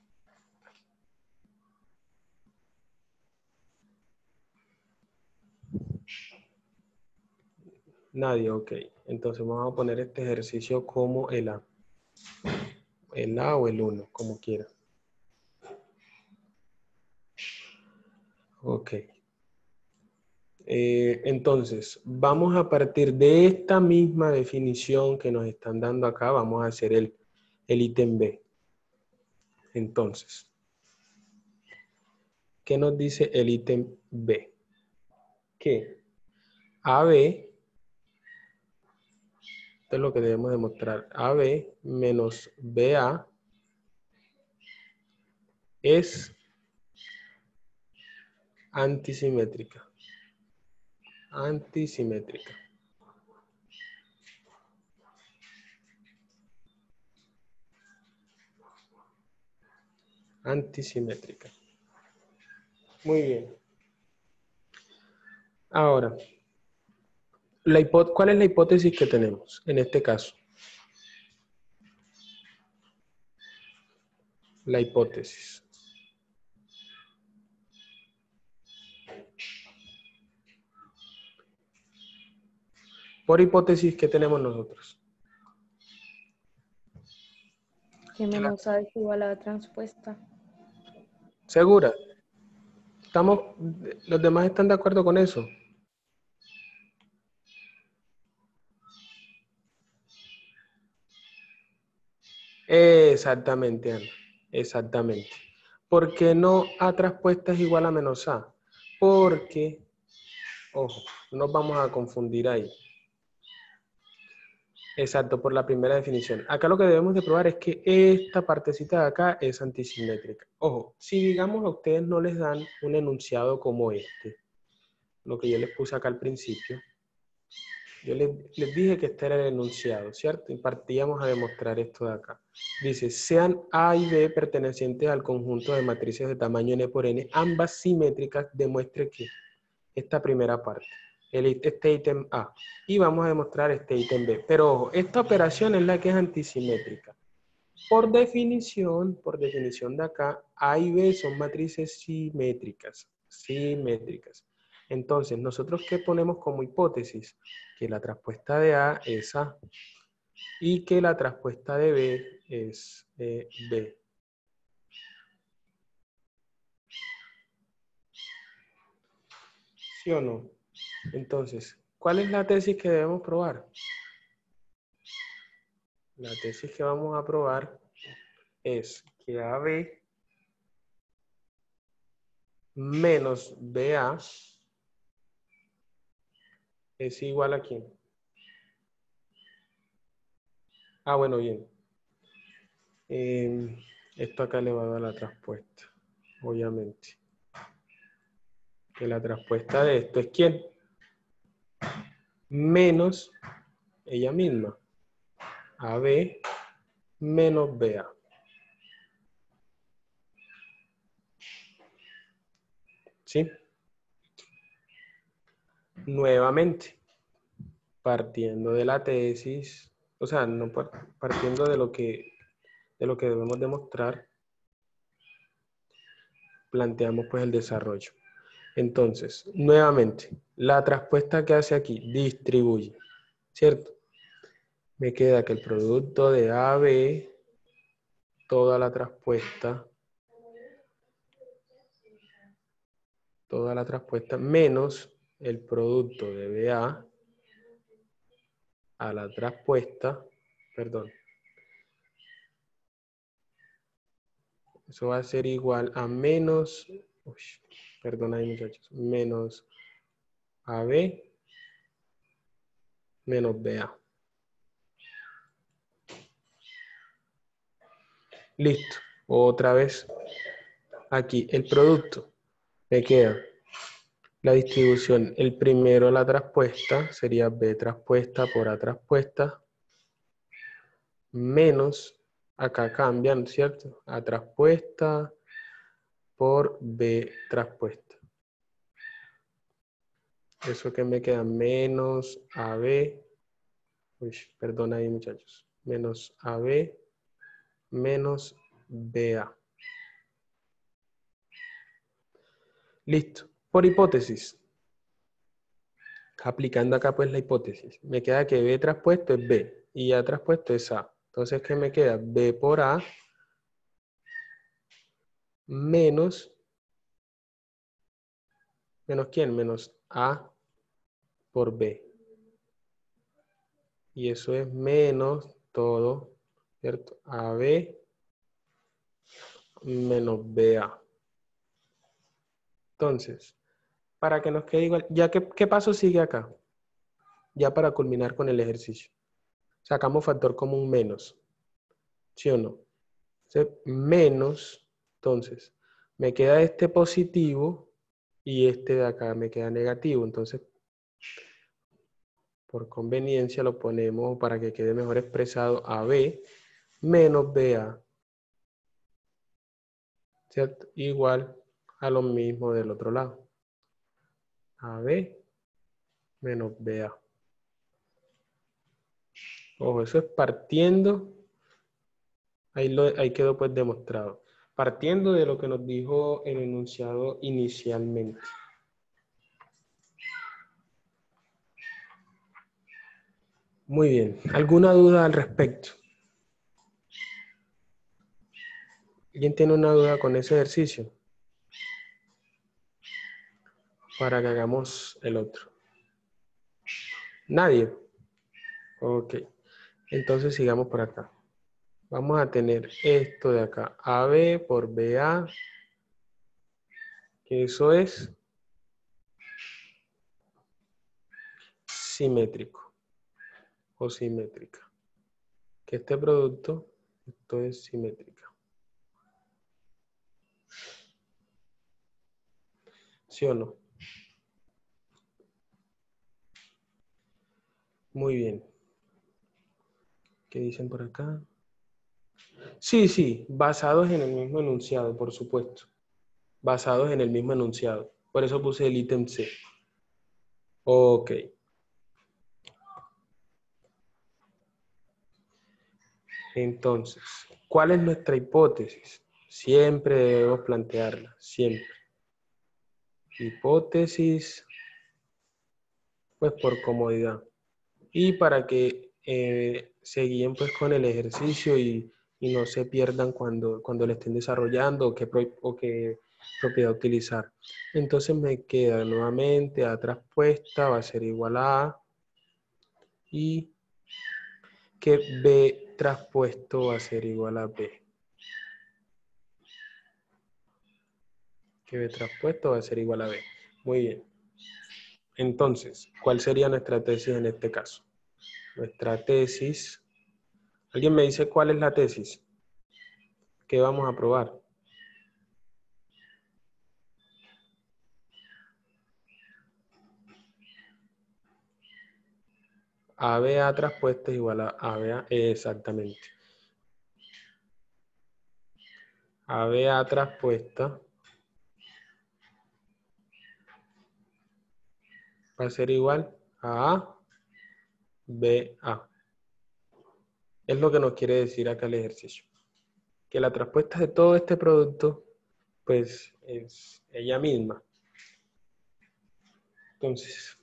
Nadie, ok. Entonces vamos a poner este ejercicio como el A. El A o el 1, como quiera. Ok. Entonces, vamos a partir de esta misma definición que nos están dando acá, vamos a hacer el ítem B. Entonces, ¿qué nos dice el ítem B? Que AB, esto es lo que debemos demostrar, AB menos BA es antisimétrica. Antisimétrica. Antisimétrica. Muy bien. Ahora, ¿cuál es la hipótesis que tenemos en este caso? La hipótesis. Por hipótesis, ¿qué tenemos nosotros? Que menos A es igual a la transpuesta. ¿Segura? ¿Los demás están de acuerdo con eso? Exactamente, Ana. Exactamente. ¿Por qué no A traspuesta es igual a menos A? Porque, ojo, no nos vamos a confundir ahí. Exacto, por la primera definición. Acá lo que debemos de probar es que esta partecita de acá es antisimétrica. Ojo, si digamos a ustedes no les dan un enunciado como este, lo que yo les puse acá al principio, yo les dije que este era el enunciado, ¿cierto? Y partíamos a demostrar esto de acá. Dice, sean A y B pertenecientes al conjunto de matrices de tamaño n por n, ambas simétricas, demuestre que esta primera parte, este ítem A. Y vamos a demostrar este ítem B. Pero ojo, esta operación es la que es antisimétrica. Por definición de acá, A y B son matrices simétricas. Entonces, ¿nosotros qué ponemos como hipótesis? Que la traspuesta de A es A y que la traspuesta de B es B. ¿Sí o no? Entonces, ¿cuál es la tesis que debemos probar? La tesis que vamos a probar es que AB menos BA es igual a ¿quién? Ah, bueno, bien. Esto acá le va a dar la traspuesta, obviamente. Que la traspuesta de esto es ¿quién? Menos ella misma. AB menos BA. ¿Sí? Nuevamente, partiendo de la tesis, o sea, no partiendo de lo que debemos demostrar, planteamos pues el desarrollo. Entonces, nuevamente, la traspuesta que hace aquí, distribuye, ¿cierto? Me queda que el producto de AB, toda la traspuesta, menos el producto de BA a la traspuesta, perdón. Eso va a ser igual a menos, perdón ahí muchachos, menos AB menos BA. Listo. Otra vez. Aquí el producto. Me queda la distribución. El primero, la traspuesta, sería B traspuesta por A traspuesta. Menos, acá cambian, ¿cierto? A traspuesta por B traspuesta. Eso que me queda menos AB. Perdón ahí muchachos. Menos AB menos BA. Listo. Por hipótesis. Aplicando acá pues la hipótesis. Me queda que B traspuesto es B y A traspuesto es A. Entonces, ¿qué me queda? B por A menos, ¿menos quién? Menos A por B. Y eso es menos todo, ¿cierto? AB menos BA. Entonces, para que nos quede igual, ya ¿qué paso sigue acá? Ya para culminar con el ejercicio. Sacamos factor común menos. ¿Sí o no? Menos, entonces, me queda este positivo y este de acá me queda negativo. Entonces, por conveniencia lo ponemos para que quede mejor expresado AB menos BA. ¿Cierto? Igual a lo mismo del otro lado. AB menos BA. Ojo, eso es partiendo. Ahí quedó pues demostrado. Partiendo de lo que nos dijo el enunciado inicialmente. Muy bien. ¿Alguna duda al respecto? ¿Alguien tiene una duda con ese ejercicio? Para que hagamos el otro. ¿Nadie? Ok. Entonces sigamos por acá. Vamos a tener esto de acá. AB por BA. Que eso es simétrico. O simétrica. Que este producto, esto es simétrica. ¿Sí o no? Muy bien. ¿Qué dicen por acá? Sí, sí, basados en el mismo enunciado, por supuesto. Basados en el mismo enunciado. Por eso puse el ítem C. Ok. Entonces, ¿cuál es nuestra hipótesis? Siempre debemos plantearla, siempre. Hipótesis, pues por comodidad. Y para que se guíen pues con el ejercicio y no se pierdan cuando lo estén desarrollando o qué propiedad utilizar. Entonces me queda nuevamente A traspuesta va a ser igual a A y que B traspuesto va a ser igual a B. Que B traspuesto va a ser igual a B. Muy bien. Entonces, ¿cuál sería nuestra tesis en este caso? Nuestra tesis... ¿Alguien me dice cuál es la tesis? ¿Qué vamos a probar? ABA traspuesta es igual a ABA, exactamente. ABA traspuesta va a ser igual a BA. Es lo que nos quiere decir acá el ejercicio. Que la traspuesta de todo este producto, pues, es ella misma. Entonces,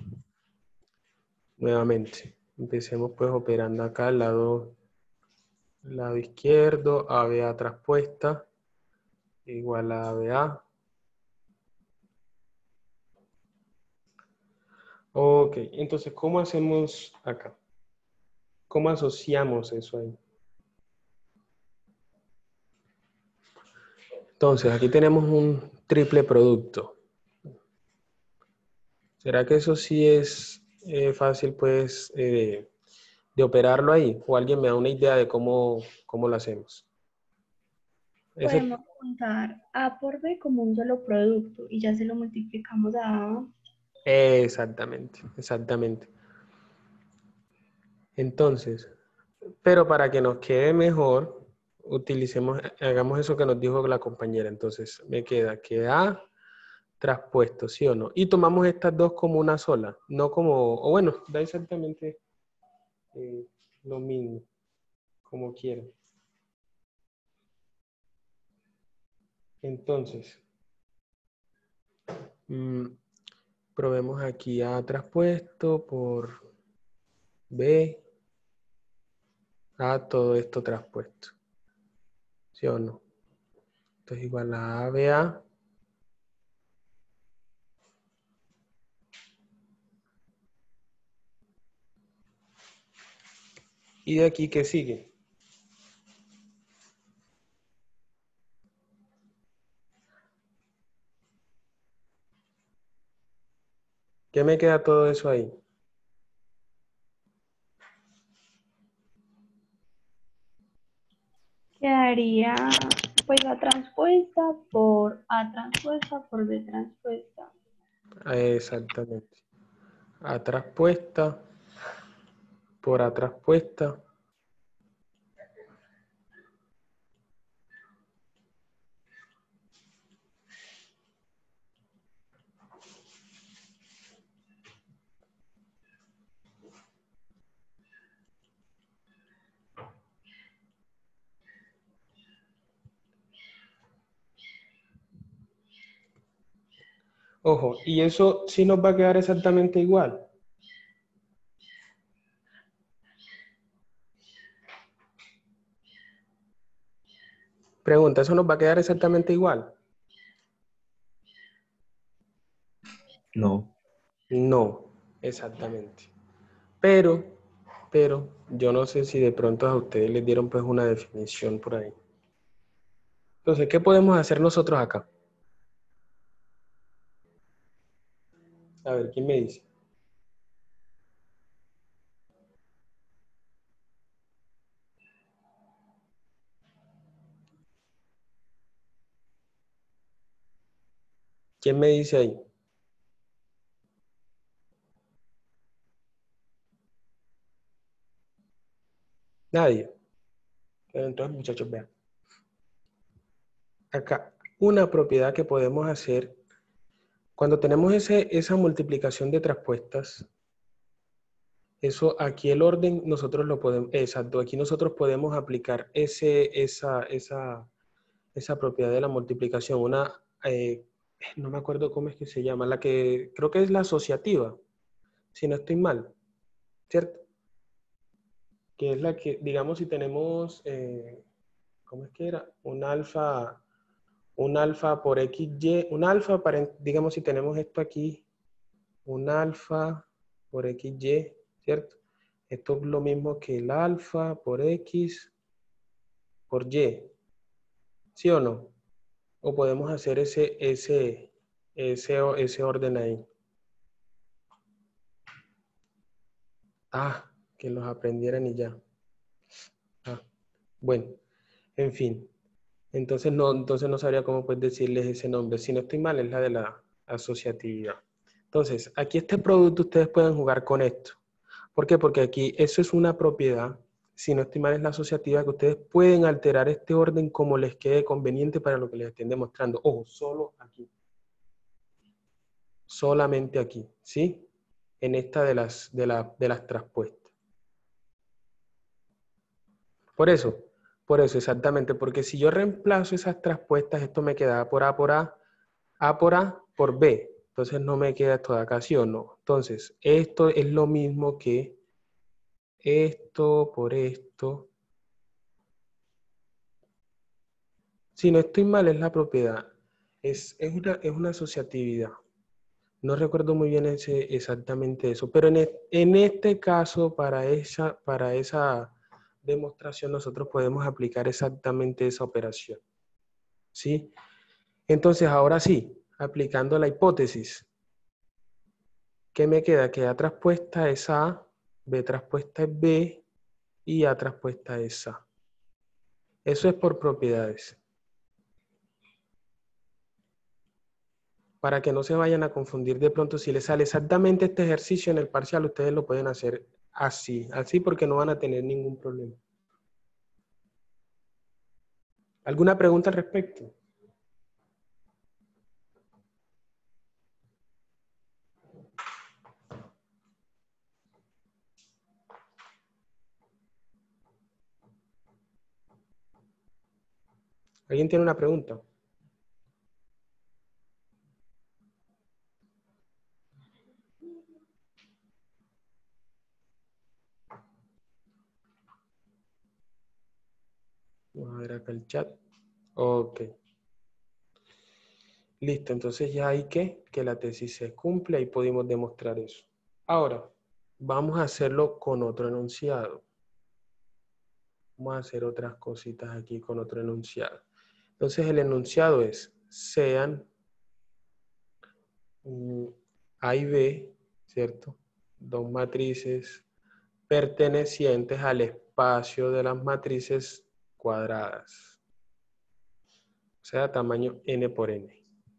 nuevamente, empecemos pues operando acá al lado izquierdo, ABA traspuesta igual a ABA. Ok, entonces, ¿cómo hacemos acá? ¿Cómo asociamos eso ahí? Entonces, aquí tenemos un triple producto. ¿Será que eso sí es fácil, pues, de operarlo ahí? ¿O alguien me da una idea de cómo lo hacemos? Podemos juntar A por B como un solo producto y ya se lo multiplicamos a A. Exactamente, exactamente. Entonces, pero para que nos quede mejor, hagamos eso que nos dijo la compañera. Entonces, me queda que A traspuesto, ¿sí o no? Y tomamos estas dos como una sola, no como, o bueno, da exactamente lo mismo, como quieran. Entonces, probemos aquí A traspuesto por B, A todo esto traspuesto, ¿sí o no? Entonces igual a ABA. ¿Y de aquí qué sigue? ¿Qué me queda todo eso ahí? Quedaría pues A transpuesta por A transpuesta por B transpuesta. Exactamente. A traspuesta por A traspuesta. Ojo, y eso sí nos va a quedar exactamente igual. Pregunta, ¿eso nos va a quedar exactamente igual? No. No, exactamente. Pero yo no sé si de pronto a ustedes les dieron pues una definición por ahí. Entonces, ¿qué podemos hacer nosotros acá? A ver, ¿quién me dice? ¿Quién me dice ahí? Nadie. Pero entonces, muchachos, vean. Acá, una propiedad que podemos hacer Cuando tenemos esa multiplicación de traspuestas, eso aquí el orden nosotros lo podemos, exacto, aquí nosotros podemos aplicar esa propiedad de la multiplicación, no me acuerdo cómo es que se llama, la que creo que es la asociativa, si no estoy mal, ¿cierto? Que es la que, digamos, si tenemos, ¿cómo es que era? Un alfa por XY, digamos, si tenemos esto aquí, un alfa por XY, ¿cierto? Esto es lo mismo que el alfa por X por Y, ¿sí o no? O podemos hacer ese orden ahí. Ah, que los aprendieran y ya. Ah, bueno, en fin. Entonces no sabría cómo pues decirles ese nombre. Si no estoy mal, es la de la asociatividad. Entonces, aquí este producto ustedes pueden jugar con esto. ¿Por qué? Porque aquí eso es una propiedad. Si no estoy mal, es la asociativa, que ustedes pueden alterar este orden como les quede conveniente para lo que les estén demostrando. Ojo, solo aquí. Solamente aquí, ¿sí? En esta de las traspuestas. Por eso, exactamente, porque si yo reemplazo esas traspuestas, esto me queda por A por A, A por A por B. Entonces no me queda esto de acá, ¿sí o no? Entonces, esto es lo mismo que esto por esto. Si no estoy mal, es la propiedad. Es una asociatividad. No recuerdo muy bien exactamente eso, pero en este caso, para esa demostración, nosotros podemos aplicar exactamente esa operación. ¿Sí? Entonces, ahora sí, aplicando la hipótesis, ¿qué me queda? Que A traspuesta es A, B traspuesta es B y A traspuesta es A. Eso es por propiedades. Para que no se vayan a confundir de pronto, si les sale exactamente este ejercicio en el parcial, ustedes lo pueden hacer así porque no van a tener ningún problema. ¿Alguna pregunta al respecto? ¿Alguien tiene una pregunta? Vamos a ver acá el chat. Ok. Listo, entonces ya hay que la tesis se cumple y pudimos demostrar eso. Ahora, vamos a hacerlo con otro enunciado. Vamos a hacer otras cositas aquí con otro enunciado. Entonces el enunciado es, sean A y B, ¿cierto? Dos matrices pertenecientes al espacio de las matrices cuadradas. O sea, tamaño n por n.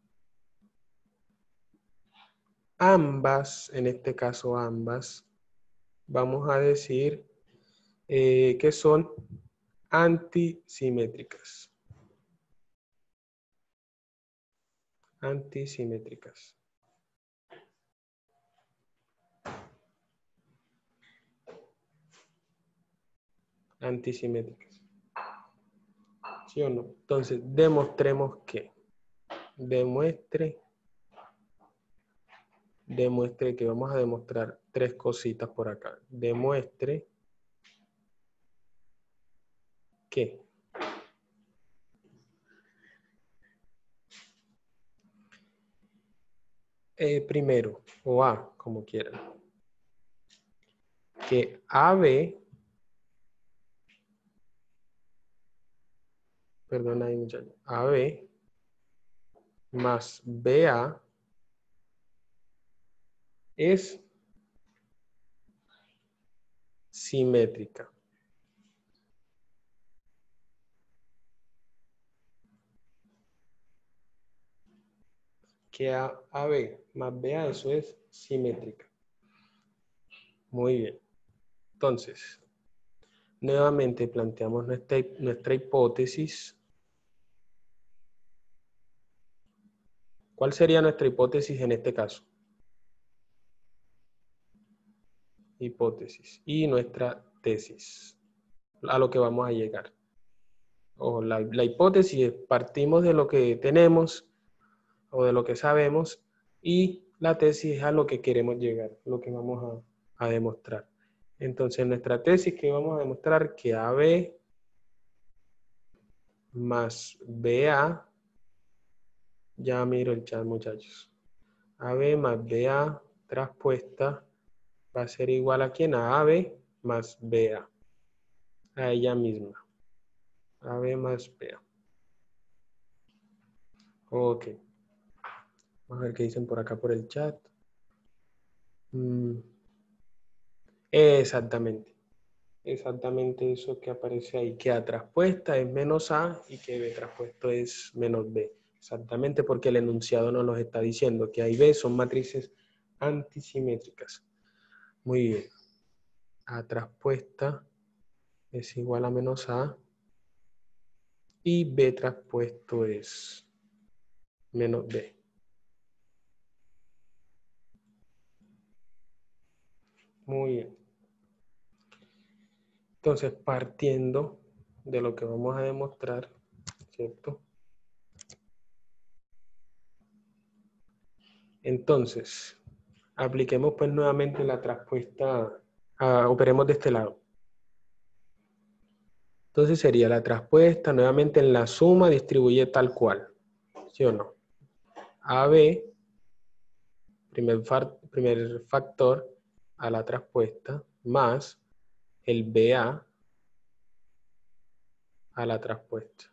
Ambas, en este caso ambas, vamos a decir que son antisimétricas. Antisimétricas. Antisimétricas. ¿Sí o no? Entonces, demostremos que. Demuestre que vamos a demostrar tres cositas por acá. Demuestre que primero, o A, como quieran, que AB, perdón ahí muchachos, AB más BA es simétrica. Que AB más BA, eso es simétrica. Muy bien. Entonces, nuevamente planteamos nuestra hipótesis. ¿Cuál sería nuestra hipótesis en este caso? Hipótesis. Y nuestra tesis. A lo que vamos a llegar. O la hipótesis es partimos de lo que tenemos o de lo que sabemos y la tesis es a lo que queremos llegar, lo que vamos a demostrar. Entonces, nuestra tesis que vamos a demostrar que AB más BA, ya miro el chat muchachos, AB más BA traspuesta va a ser igual a ¿quién? A AB más BA, a ella misma, AB más BA. Ok, vamos a ver qué dicen por acá por el chat. Exactamente. Exactamente eso que aparece ahí, que A traspuesta es menos A y que B traspuesto es menos B. Exactamente porque el enunciado nos lo está diciendo, que A y B son matrices antisimétricas. Muy bien. A traspuesta es igual a menos A y B traspuesto es menos B. Muy bien. Entonces, partiendo de lo que vamos a demostrar, ¿cierto? Entonces, apliquemos pues nuevamente la traspuesta, operemos de este lado. Entonces sería la traspuesta, nuevamente en la suma distribuye tal cual, ¿sí o no? AB, primer factor a la traspuesta, más el BA a la traspuesta.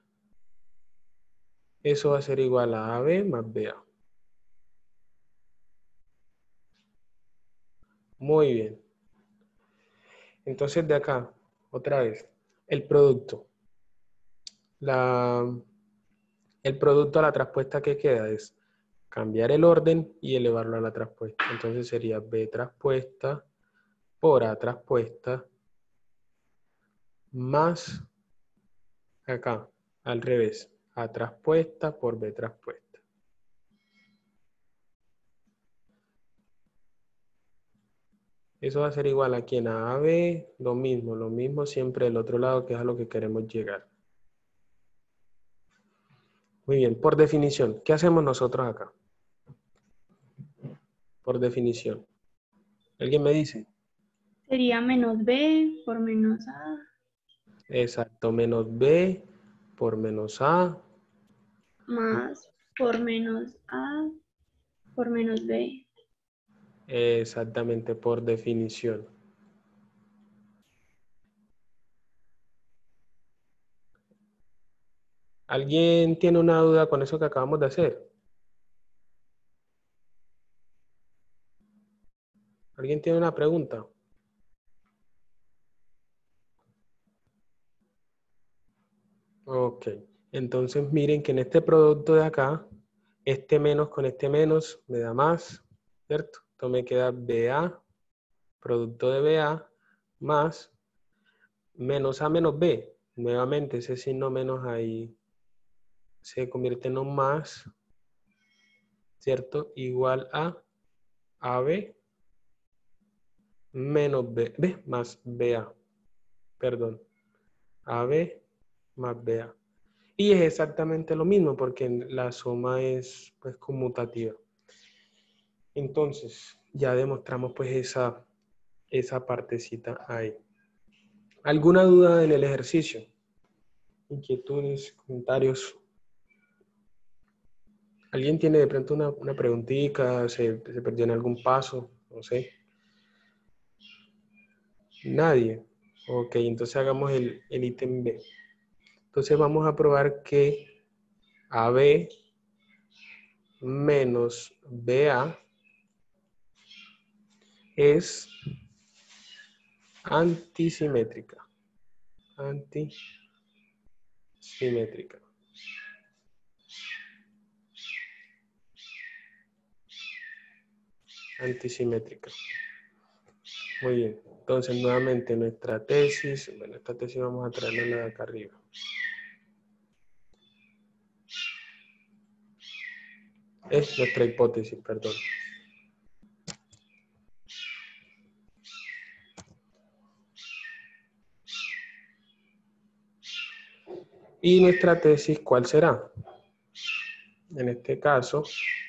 Eso va a ser igual a AB más BA. Muy bien. Entonces de acá, otra vez, el producto. El producto a la traspuesta que queda es cambiar el orden y elevarlo a la traspuesta. Entonces sería B traspuesta por A traspuesta más acá, al revés, A traspuesta por B traspuesta. Eso va a ser igual aquí en AB, lo mismo siempre del otro lado, que es a lo que queremos llegar. Muy bien, por definición, ¿qué hacemos nosotros acá? Por definición. ¿Alguien me dice? Sería menos B por menos A. Exacto, menos B por menos A. Más por menos A por menos B. Exactamente, por definición. ¿Alguien tiene una duda con eso que acabamos de hacer? ¿Alguien tiene una pregunta? Ok, entonces miren que en este producto de acá, este menos con este menos me da más, ¿cierto? Entonces me queda BA, producto de BA, más menos A menos B. Nuevamente ese signo menos ahí se convierte en un más, ¿cierto? Igual a AB menos B más BA, perdón, AB más BA. Y es exactamente lo mismo porque la suma es pues conmutativa. Entonces, ya demostramos pues esa partecita ahí. ¿Alguna duda en el ejercicio? ¿Inquietudes, comentarios? ¿Alguien tiene de pronto una preguntita? ¿Se perdió en algún paso? No sé. Nadie. Ok, entonces hagamos el ítem B. Entonces vamos a probar que AB menos BA es antisimétrica. Antisimétrica. Antisimétrica. Muy bien. Entonces, nuevamente nuestra tesis. Bueno, esta tesis vamos a traerla de acá arriba. Es nuestra hipótesis, perdón. ¿Y nuestra tesis cuál será? En este caso,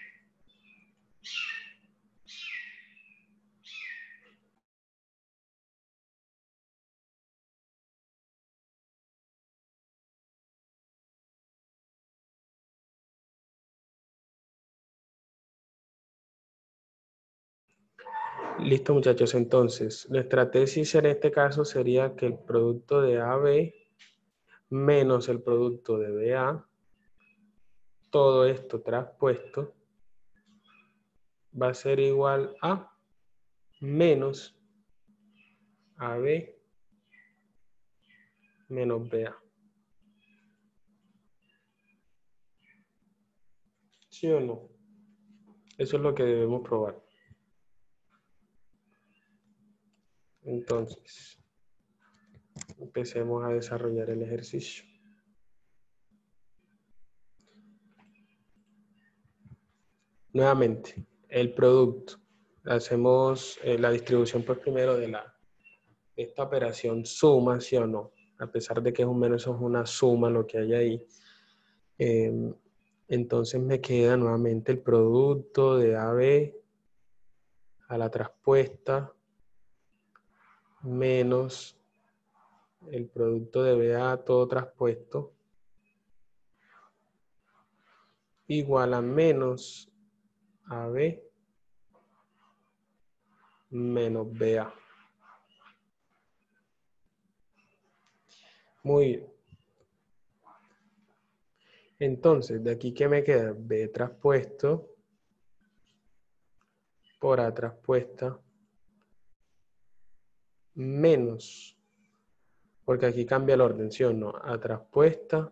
listo muchachos, entonces, nuestra tesis en este caso sería que el producto de AB menos el producto de BA, todo esto traspuesto, va a ser igual a menos AB menos BA. ¿Sí o no? Eso es lo que debemos probar. Entonces, empecemos a desarrollar el ejercicio. Nuevamente, el producto. Hacemos la distribución pues primero de esta operación suma, ¿sí o no? A pesar de que es un menos, eso es una suma lo que hay ahí. Entonces me queda nuevamente el producto de AB a la traspuesta menos el producto de BA todo traspuesto igual a menos AB menos BA. Muy bien. Entonces, de aquí, ¿qué me queda? B traspuesto por A traspuesta menos, porque aquí cambia el orden, ¿sí o no? A traspuesta,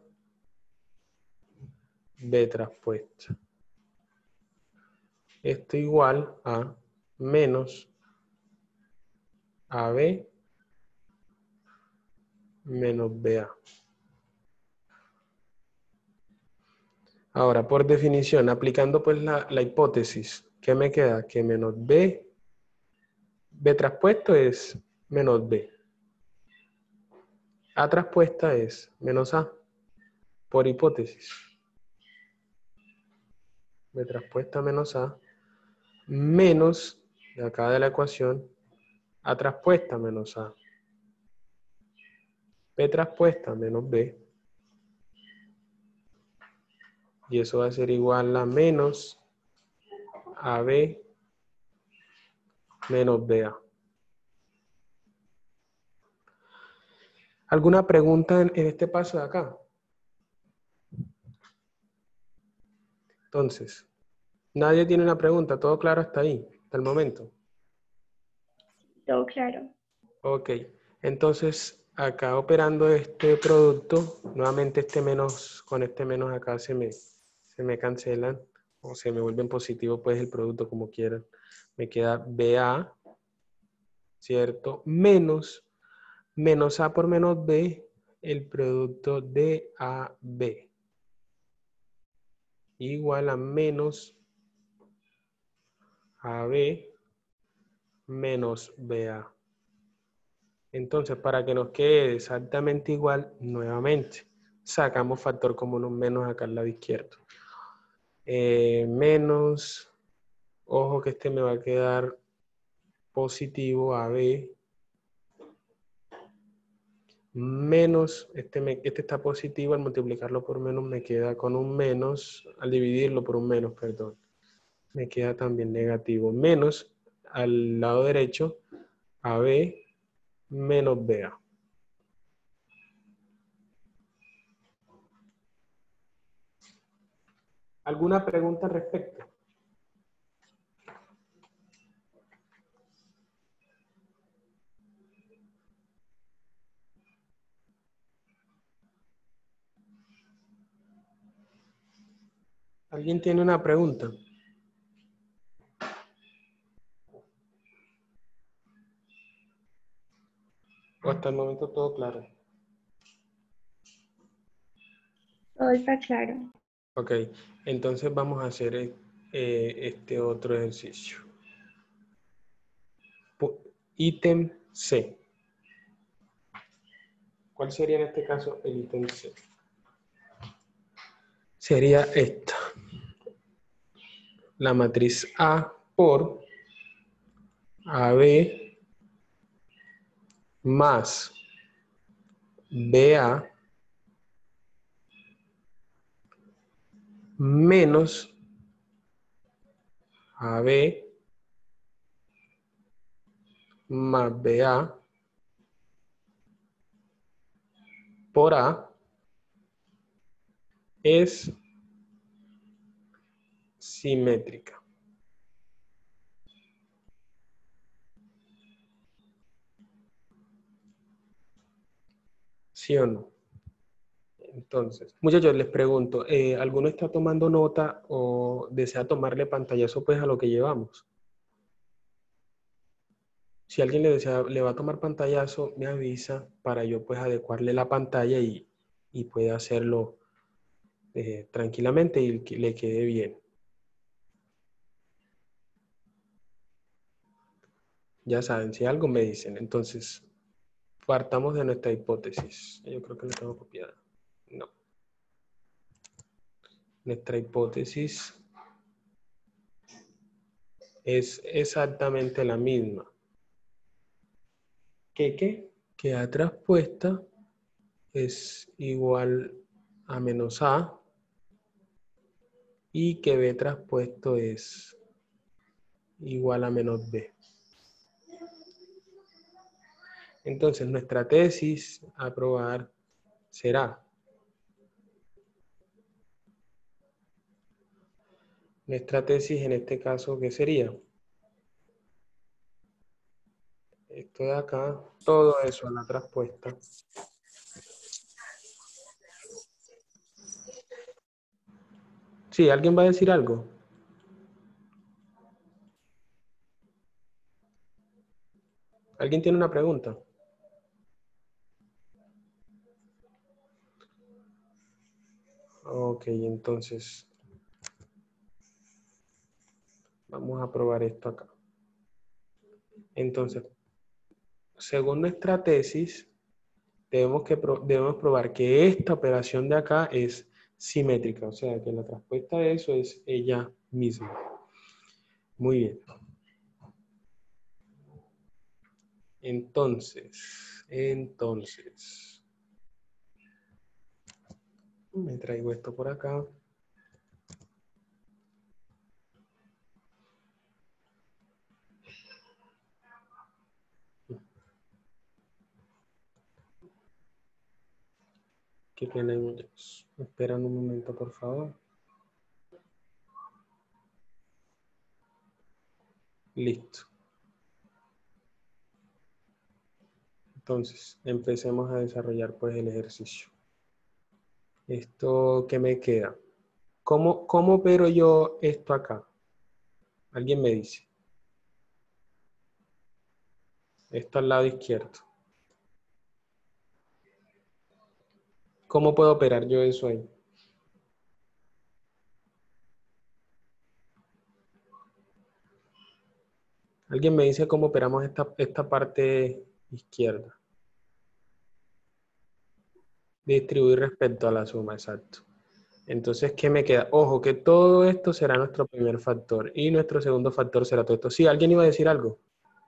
B traspuesta. Esto igual a menos AB menos BA. Ahora, por definición, aplicando pues la hipótesis, ¿qué me queda? Que menos B traspuesto es menos B. A traspuesta es menos A, por hipótesis. B traspuesta menos A, menos, de acá de la ecuación, A traspuesta menos A. B traspuesta menos B. Y eso va a ser igual a menos AB menos BA. ¿Alguna pregunta en este paso de acá? Entonces, nadie tiene una pregunta, todo claro hasta ahí, hasta el momento. Todo claro. Ok, entonces acá operando este producto, nuevamente este menos, con este menos acá se me cancelan o se me vuelven positivo pues el producto como quieran. Me queda BA, ¿cierto? Menos A por menos B, el producto DAB. Igual a menos AB menos BA. Entonces, para que nos quede exactamente igual, nuevamente, sacamos factor común un menos acá al lado izquierdo. Menos, ojo que este me va a quedar positivo AB, menos, este está positivo, al multiplicarlo por menos me queda con un menos, al dividirlo por un menos, perdón, me queda también negativo. Menos, al lado derecho, AB menos BA. ¿Alguna pregunta al respecto? ¿Alguien tiene una pregunta? ¿O hasta el momento todo claro? Todo está claro. Ok, entonces vamos a hacer este otro ejercicio. Ítem C. ¿Cuál sería en este caso el ítem C? Sería esta. La matriz A por AB más BA menos AB más BA por A es simétrica. ¿Sí o no? Entonces, muchachos, les pregunto, ¿alguno está tomando nota o desea tomarle pantallazo pues a lo que llevamos? Si alguien le va a tomar pantallazo, me avisa para yo pues adecuarle la pantalla y pueda hacerlo tranquilamente y que le quede bien. Ya saben, si algo me dicen. Entonces, partamos de nuestra hipótesis. Yo creo que la tengo copiada. No. Nuestra hipótesis es exactamente la misma. ¿Qué? Que A traspuesta es igual a menos A y que B traspuesto es igual a menos B. Entonces, nuestra tesis a probar será nuestra tesis en este caso, ¿qué sería? Esto de acá, todo eso a la traspuesta. Sí, ¿alguien va a decir algo? ¿Alguien tiene una pregunta? Ok, entonces vamos a probar esto acá. Entonces, según nuestra tesis, debemos probar que esta operación de acá es simétrica, o sea, que la traspuesta de eso es ella misma. Muy bien. Entonces, me traigo esto por acá. ¿Qué tenemos? Esperan un momento, por favor. Listo. Entonces, empecemos a desarrollar pues el ejercicio. Esto, ¿qué me queda? ¿Cómo opero yo esto acá? ¿Alguien me dice? Esto al lado izquierdo. ¿Cómo puedo operar yo eso ahí? ¿Alguien me dice cómo operamos esta parte izquierda? Distribuir respecto a la suma, exacto. Entonces, ¿qué me queda? Ojo, que todo esto será nuestro primer factor y nuestro segundo factor será todo esto. Sí, ¿alguien iba a decir algo?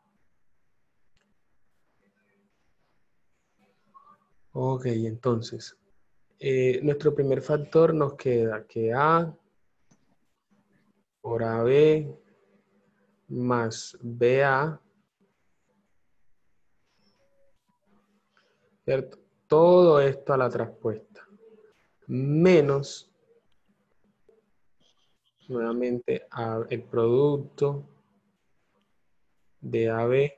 Ok, entonces, nuestro primer factor nos queda que A por AB más BA, ¿cierto? Todo esto a la traspuesta, menos, nuevamente, el producto de AB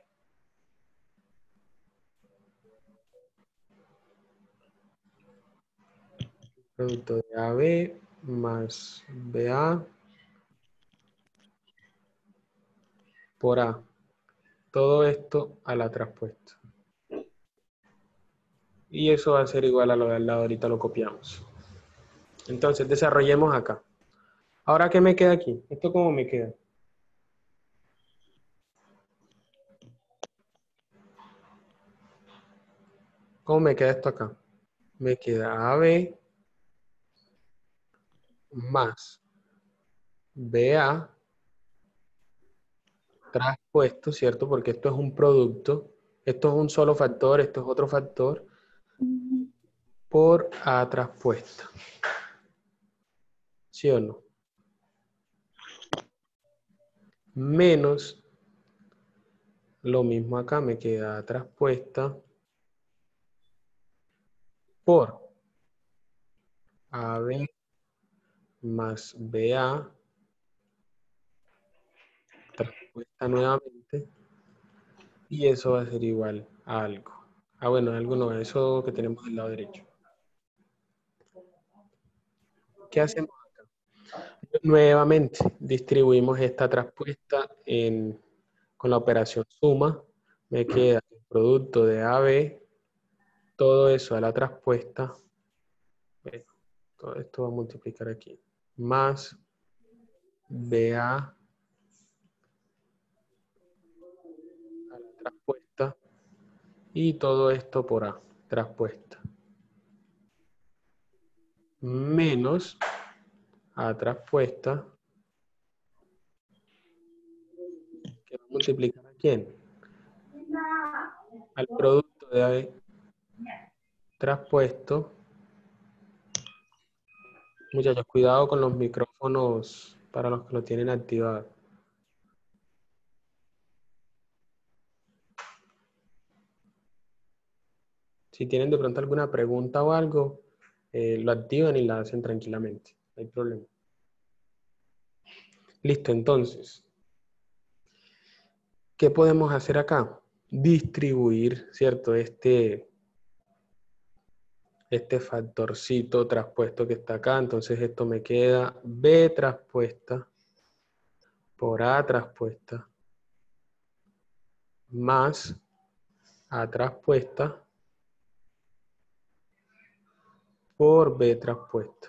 producto de AB más BA por A. Todo esto a la traspuesta. Y eso va a ser igual a lo de al lado, ahorita lo copiamos. Entonces, desarrollemos acá. Ahora, ¿qué me queda aquí? ¿Esto cómo me queda? ¿Cómo me queda esto acá? Me queda AB más BA traspuesto, ¿cierto? Porque esto es un producto. Esto es un solo factor, esto es otro factor. Por A traspuesta. ¿Sí o no? Menos, lo mismo acá, me queda A traspuesta por AB más BA traspuesta nuevamente. Y eso va a ser igual a algo. Ah, bueno, algo no, eso que tenemos del lado derecho. ¿Qué hacemos acá? Nuevamente, distribuimos esta traspuesta con la operación suma. Me queda el producto de AB, todo eso a la traspuesta. Todo esto va a multiplicar aquí. Más BA a la traspuesta. Y todo esto por A, traspuesta. Menos A traspuesta. ¿Que va a multiplicar a quién? Al producto de AB traspuesto. Muchachos, cuidado con los micrófonos para los que lo tienen activado. Si tienen de pronto alguna pregunta o algo, lo activan y la hacen tranquilamente. No hay problema. Listo, entonces. ¿Qué podemos hacer acá? Distribuir, ¿cierto? Este factorcito traspuesto que está acá. Entonces esto me queda B traspuesta por A traspuesta más A traspuesta por B traspuesta.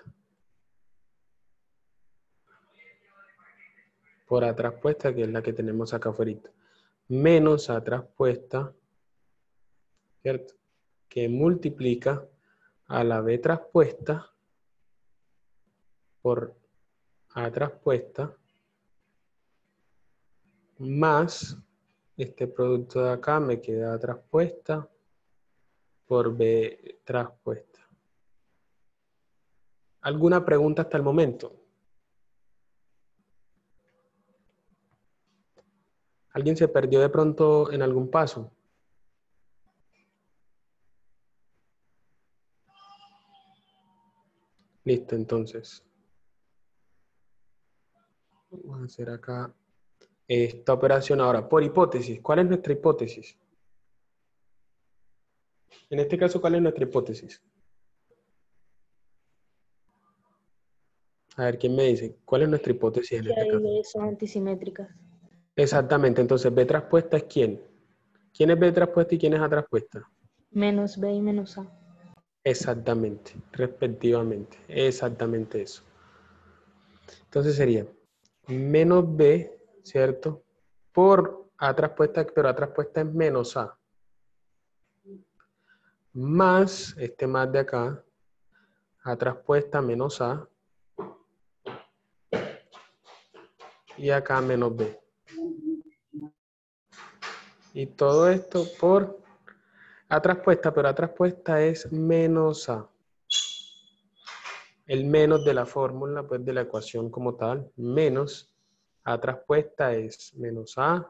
Por A traspuesta, que es la que tenemos acá afuera. Menos A traspuesta, ¿cierto? Que multiplica a la B traspuesta por A traspuesta más este producto de acá me queda traspuesta por B traspuesta. ¿Alguna pregunta hasta el momento? ¿Alguien se perdió de pronto en algún paso? Listo, entonces. Vamos a hacer acá esta operación ahora por hipótesis. ¿Cuál es nuestra hipótesis? En este caso, ¿cuál es nuestra hipótesis? A ver, ¿quién me dice? ¿Cuál es nuestra hipótesis en Que este caso? hay son antisimétricas. Exactamente, entonces B traspuesta es ¿quién? ¿Quién es B traspuesta y quién es A traspuesta? Menos B y menos A. Exactamente, respectivamente, exactamente eso. Entonces sería menos B, ¿cierto? Por A traspuesta, pero A traspuesta es menos A. Más, este más de acá, A traspuesta menos A. Y acá menos B. Y todo esto por A traspuesta, pero A traspuesta es menos A. El menos de la fórmula, pues de la ecuación como tal, menos A traspuesta es menos A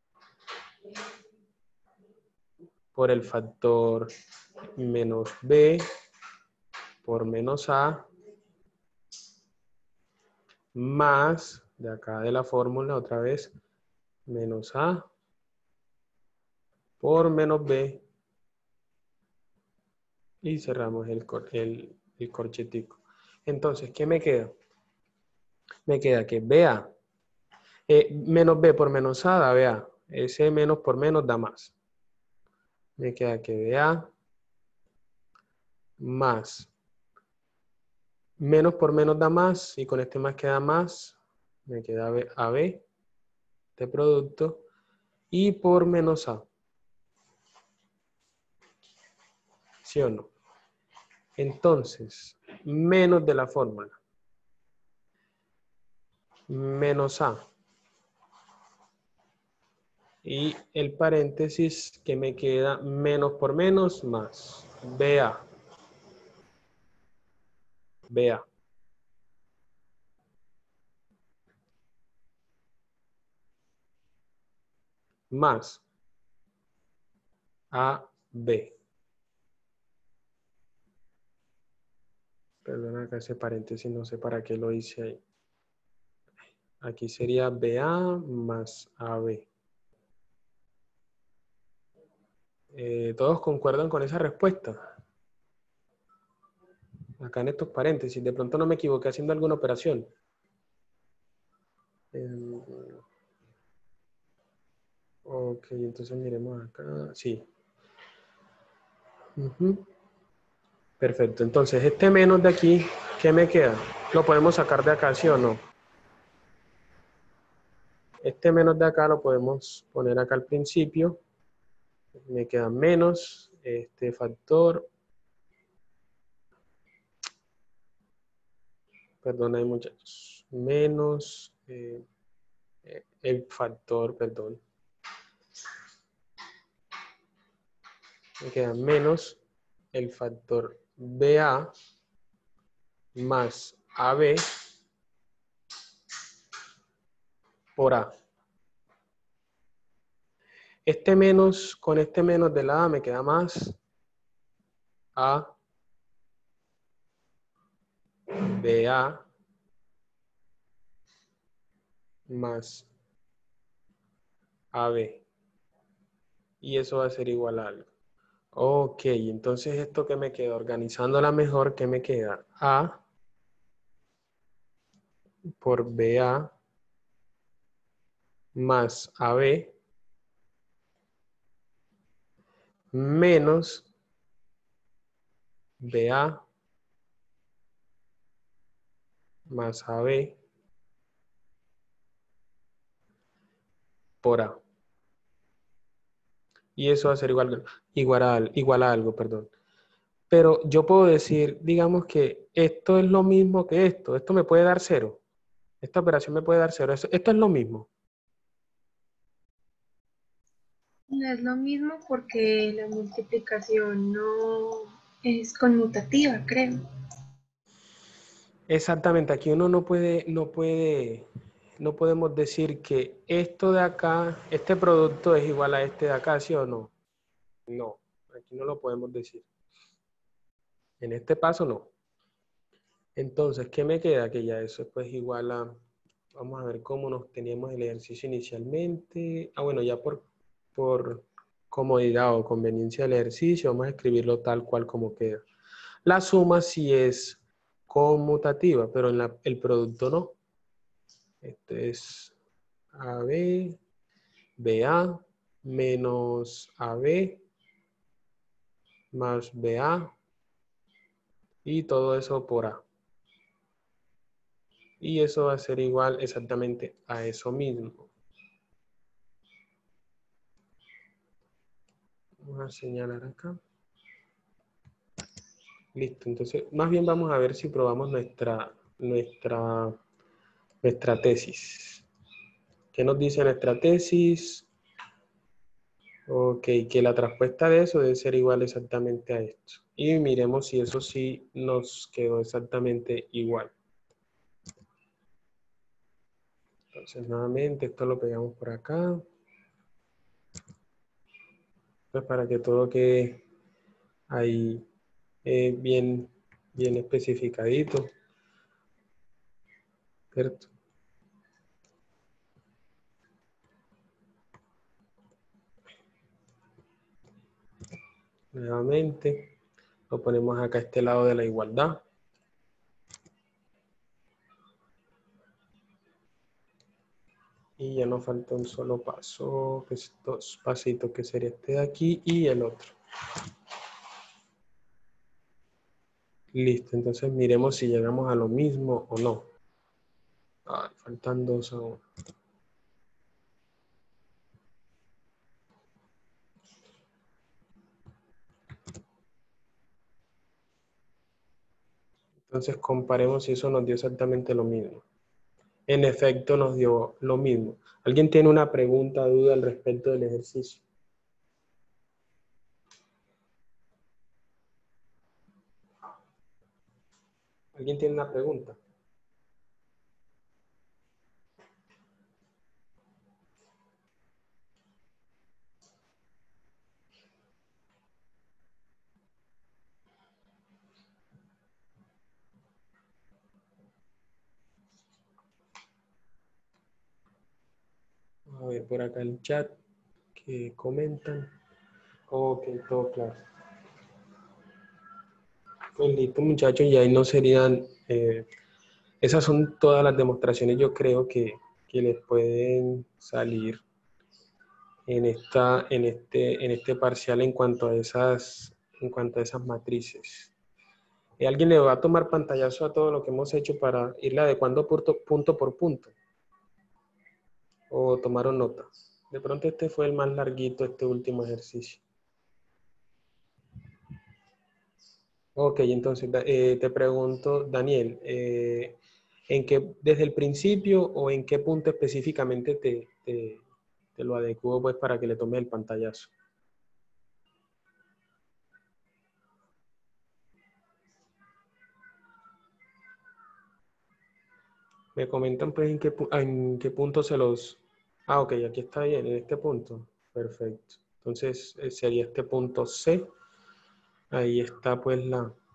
por el factor menos B por menos A más, de acá de la fórmula otra vez, menos A por menos B y cerramos el corchetico. Entonces, ¿qué me queda? Me queda que BA, menos B por menos A da BA. Ese menos por menos da más. Me queda que BA más Menos por menos da más, y con este más queda más. Me queda AB, este producto, y por menos A. ¿Sí o no? Entonces, menos de la fórmula. Menos A. Y el paréntesis que me queda menos por menos más. BA. BA. Más AB. Perdona acá ese paréntesis, no sé para qué lo hice ahí. Aquí sería BA más AB. ¿Todos concuerdan con esa respuesta? Acá en estos paréntesis, de pronto no me equivoqué haciendo alguna operación. Ok, entonces miremos acá. Sí. Perfecto, entonces este menos de aquí, ¿qué me queda? ¿Lo podemos sacar de acá, sí o no? Este menos de acá lo podemos poner acá al principio. Me queda menos este factor. Perdón, hay muchachos. Menos el factor, perdón. Me queda menos el factor BA más AB por A. Este menos, con este menos de la A me queda más A BA más AB. Y eso va a ser igual a algo. Ok, entonces esto que me queda, organizándola mejor, ¿qué me queda? A por BA más AB menos BA más AB por A. Y eso va a ser igual a algo, perdón. Pero yo puedo decir, digamos que esto es lo mismo que esto. Esto me puede dar 0. Esta operación me puede dar 0. Esto es lo mismo. No es lo mismo porque la multiplicación no es conmutativa, creo. Exactamente, aquí uno no podemos decir que esto de acá, este producto es igual a este de acá, ¿sí o no? No, aquí no lo podemos decir. En este paso no. Entonces, ¿qué me queda? Que ya eso es pues igual a, vamos a ver cómo nos teníamos el ejercicio inicialmente. Ah, bueno, ya por comodidad o conveniencia del ejercicio, vamos a escribirlo tal cual como queda. La suma sí es conmutativa, pero en el producto no. Este es AB, BA, menos AB, más BA, y todo eso por A. Y eso va a ser igual exactamente a eso mismo. Vamos a señalar acá. Listo, entonces más bien vamos a ver si probamos nuestra tesis. ¿Qué nos dice nuestra tesis? Ok, que la respuesta de eso debe ser igual exactamente a esto. Y miremos si eso sí nos quedó exactamente igual. Entonces nuevamente esto lo pegamos por acá. Pues para que todo quede ahí bien especificadito. ¿Cierto? Nuevamente lo ponemos acá a este lado de la igualdad. Y ya nos falta un solo paso, que es 2 pasitos, que sería este de aquí y el otro. Listo, entonces miremos si llegamos a lo mismo o no. Ay, faltan 2 aún. Entonces comparemos si eso nos dio exactamente lo mismo. En efecto nos dio lo mismo. ¿Alguien tiene una pregunta, duda al respecto del ejercicio? ¿Alguien tiene una pregunta? A ver, por acá el chat que comentan. Ok, todo claro. Pues listo, muchachos, y ahí no serían... esas son todas las demostraciones, yo creo que les pueden salir en este parcial en cuanto a esas matrices. ¿Alguien le va a tomar pantallazo a todo lo que hemos hecho para irle adecuando punto por punto? ¿O tomaron nota? De pronto este fue el más larguito, este último ejercicio. Ok, entonces te pregunto, Daniel, ¿desde el principio o en qué punto específicamente te lo adecuo pues, para que le tome el pantallazo? Me comentan pues en qué punto se los... Ah, ok, aquí está bien, en este punto. Perfecto. Entonces sería este punto C. Ahí está pues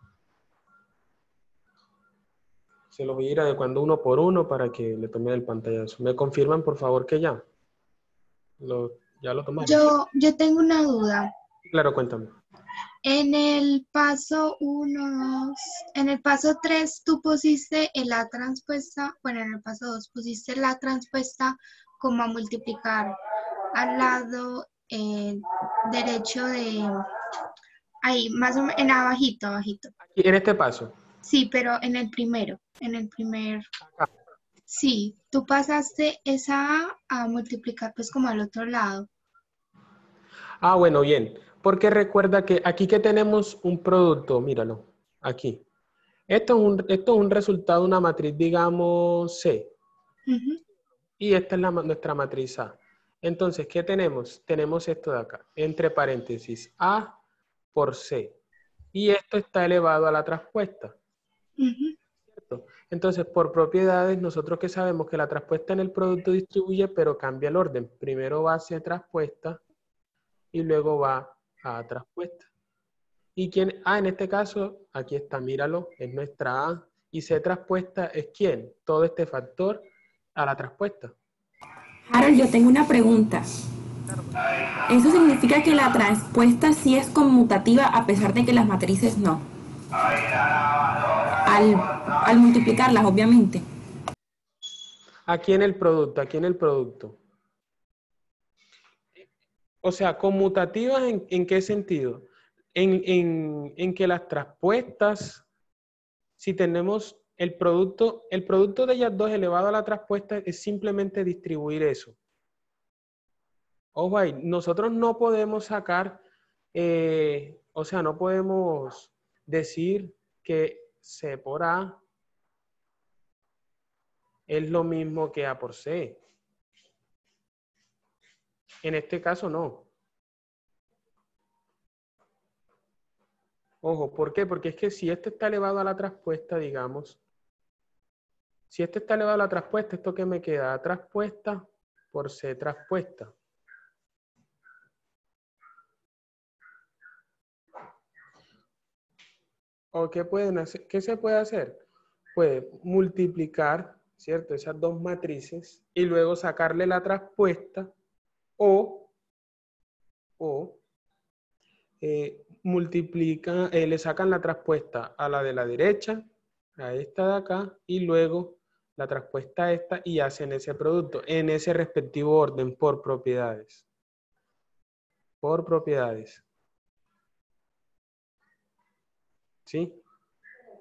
Se los voy a ir adecuando uno por uno para que le tomen el pantallazo. ¿Me confirman por favor que ya? ¿Ya lo tomaron? Yo tengo una duda. Claro, cuéntame. En el paso 3 tú pusiste la transpuesta, bueno, en el paso 2 pusiste la transpuesta como a multiplicar al lado derecho de, ahí, más o menos, en abajito. Aquí, en este paso. Sí, pero en el primer, sí, tú pasaste esa a multiplicar pues como al otro lado. Ah, bueno, bien. Porque recuerda que aquí que tenemos un producto, míralo, aquí. Esto es un resultado de una matriz, digamos, C. Uh-huh. Y esta es nuestra matriz A. Entonces, ¿qué tenemos? Tenemos esto de acá, entre paréntesis, A por C. Y esto está elevado a la traspuesta. Uh-huh. ¿Cierto? Entonces, por propiedades, nosotros que sabemos que la traspuesta en el producto distribuye, pero cambia el orden. Primero va hacia traspuesta y luego va a traspuesta. ¿Y quién? Ah, en este caso, aquí está, míralo, es nuestra A. Y C traspuesta es ¿quién? Todo este factor a la traspuesta. Harold, yo tengo una pregunta. ¿Eso significa que la traspuesta sí es conmutativa a pesar de que las matrices no? Al multiplicarlas, obviamente. Aquí en el producto. O sea, conmutativas ¿en qué sentido? En que las traspuestas, si tenemos el producto de ellas dos elevado a la traspuesta es simplemente distribuir eso. Ojo ahí, nosotros no podemos sacar, o sea, no podemos decir que C por A es lo mismo que A por C. En este caso no. Ojo, ¿por qué? Porque es que si este está elevado a la traspuesta, digamos, si este está elevado a la traspuesta, ¿esto qué me queda? A traspuesta por C traspuesta. ¿O qué pueden hacer? ¿Qué se puede hacer? Puede multiplicar, ¿cierto? Esas dos matrices y luego sacarle la traspuesta o le sacan la traspuesta a la de la derecha, a esta de acá, y luego la traspuesta a esta y hacen ese producto en ese respectivo orden por propiedades. Por propiedades. ¿Sí?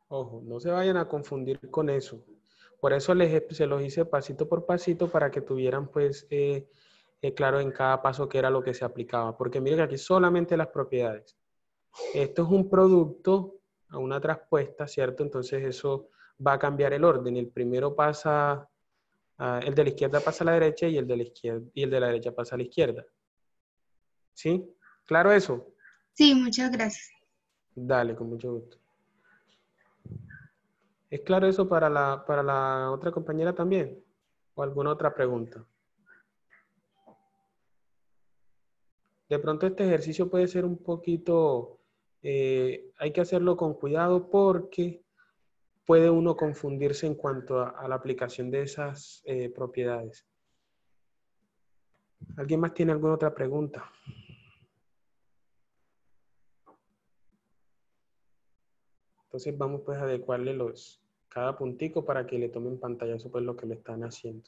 Ojo, no se vayan a confundir con eso. Por eso se los hice pasito por pasito para que tuvieran pues claro en cada paso qué era lo que se aplicaba. Porque miren que aquí solamente las propiedades. Esto es un producto a una traspuesta, ¿cierto? Entonces eso va a cambiar el orden. El primero pasa, el de la izquierda pasa a la derecha y el de la izquierda y el de la derecha pasa a la izquierda. ¿Sí? ¿Claro eso? Sí, muchas gracias. Dale, con mucho gusto. ¿Es claro eso para la otra compañera también? ¿O alguna otra pregunta? De pronto este ejercicio puede ser un poquito, hay que hacerlo con cuidado porque puede uno confundirse en cuanto a la aplicación de esas propiedades. ¿Alguien más tiene alguna otra pregunta? Entonces vamos pues a adecuarle cada puntico para que le tomen pantallazo pues lo que le están haciendo.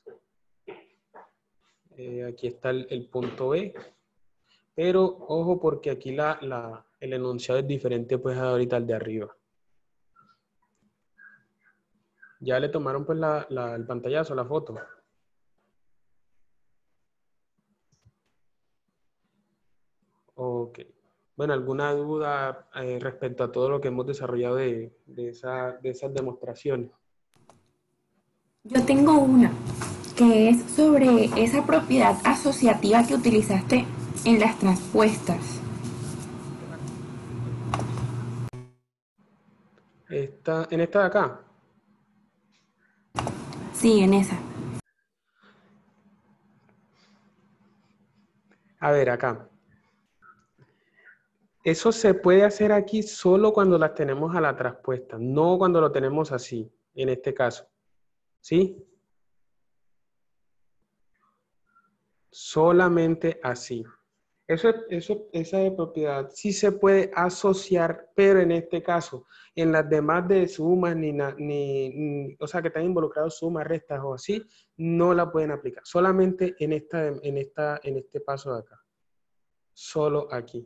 Aquí está el punto B. Pero ojo porque aquí el enunciado es diferente pues ahorita al de arriba. Ya le tomaron pues el pantallazo, la foto. Ok. Bueno, ¿alguna duda respecto a todo lo que hemos desarrollado de esas demostraciones? Yo tengo una, que es sobre esa propiedad asociativa que utilizaste en las traspuestas. ¿En esta de acá? Sí, en esa. A ver, acá. Eso se puede hacer aquí solo cuando las tenemos a la traspuesta, no cuando lo tenemos así, en este caso. ¿Sí? Solamente así. Esa de propiedad sí se puede asociar, pero en este caso, en las demás de sumas, o sea, que están involucrados sumas, restas o así, no la pueden aplicar. Solamente en este paso de acá. Solo aquí.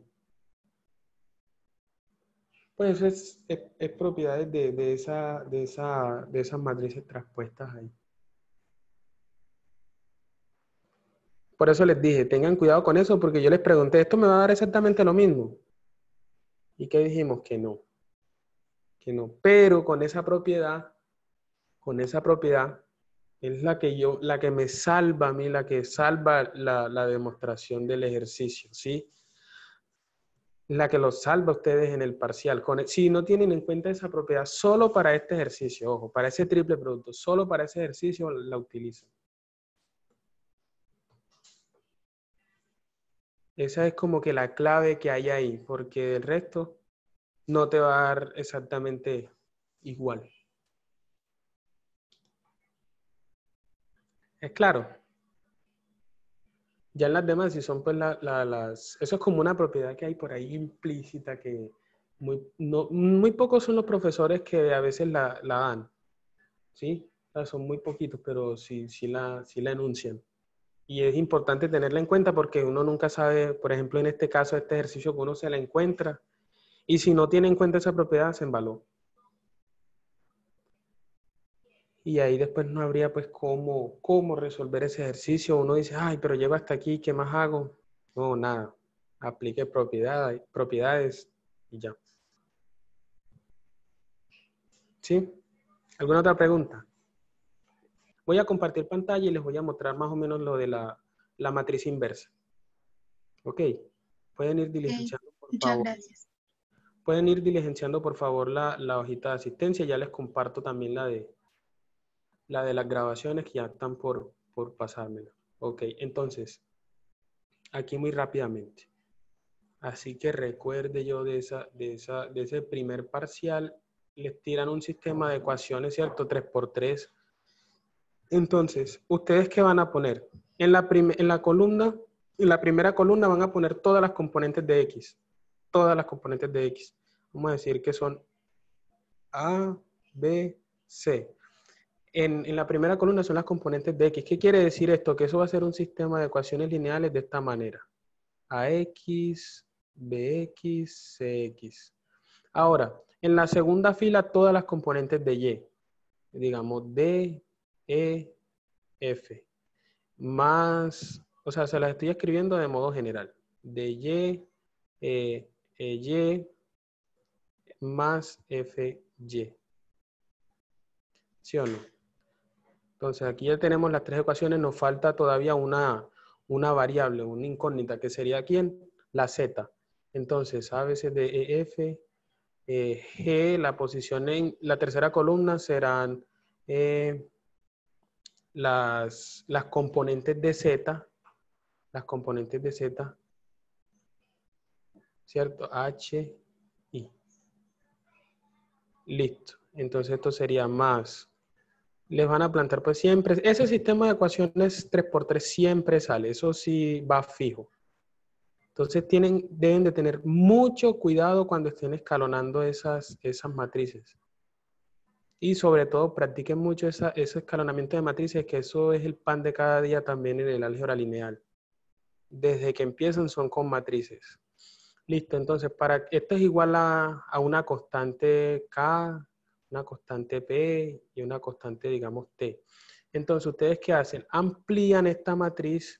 Pues eso es propiedades de esas matrices traspuestas ahí. Por eso les dije, tengan cuidado con eso, porque yo les pregunté, ¿esto me va a dar exactamente lo mismo? ¿Y qué dijimos? Que no. Que no. Pero con esa propiedad es la que me salva a mí, la que salva la demostración del ejercicio, ¿sí? La que los salva a ustedes en el parcial. Si no tienen en cuenta esa propiedad solo para este ejercicio, ojo, para ese triple producto, solo para ese ejercicio la utilizan. Esa es como que la clave que hay ahí, porque el resto no te va a dar exactamente igual. ¿Es claro? Ya en las demás, si son pues eso es como una propiedad que hay por ahí implícita que muy pocos son los profesores que a veces la dan, ¿sí? O sea, son muy poquitos, pero sí la enuncian. Y es importante tenerla en cuenta porque uno nunca sabe, por ejemplo, en este caso, este ejercicio que uno se la encuentra, y si no tiene en cuenta esa propiedad, se embaló. Y ahí después no habría pues cómo resolver ese ejercicio. Uno dice, ay, pero llego hasta aquí, ¿qué más hago? No, nada. Aplique propiedades y ya. ¿Sí? ¿Alguna otra pregunta? Voy a compartir pantalla y les voy a mostrar más o menos lo de la matriz inversa. ¿Ok? Pueden ir diligenciando, por Muchas favor. gracias. Pueden ir diligenciando, por favor, la hojita de asistencia. Ya les comparto también la de las grabaciones que ya están por pasármela. Ok, entonces, aquí muy rápidamente. Así que recuerde yo de ese primer parcial, les tiran un sistema de ecuaciones, ¿cierto? 3×3. Entonces, ¿ustedes qué van a poner? En la primera columna van a poner todas las componentes de X. Todas las componentes de X. Vamos a decir que son A, B, C. En la primera columna son las componentes de X. ¿Qué quiere decir esto? Que eso va a ser un sistema de ecuaciones lineales de esta manera. AX, BX, CX. Ahora, En la segunda fila, todas las componentes de Y. Digamos, D, E, F. Más, o sea, se las estoy escribiendo de modo general. De Y, Y, más FY. ¿Sí o no? Entonces, aquí ya tenemos las tres ecuaciones. Nos falta todavía una variable, una incógnita, que sería ¿quién? La Z. Entonces, A veces de EF, G, la posición en la tercera columna serán las componentes de Z. Las componentes de Z. ¿Cierto? H, I. Listo. Entonces, esto sería más. Les van a plantear, pues siempre, ese sistema de ecuaciones 3×3 siempre sale, eso sí va fijo. Entonces deben de tener mucho cuidado cuando estén escalonando esas matrices. Y sobre todo practiquen mucho ese escalonamiento de matrices, que eso es el pan de cada día también en el álgebra lineal. Desde que empiezan son con matrices. Listo, entonces esto es igual a una constante K, una constante P y una constante, digamos, T. Entonces, ¿ustedes qué hacen? Amplían esta matriz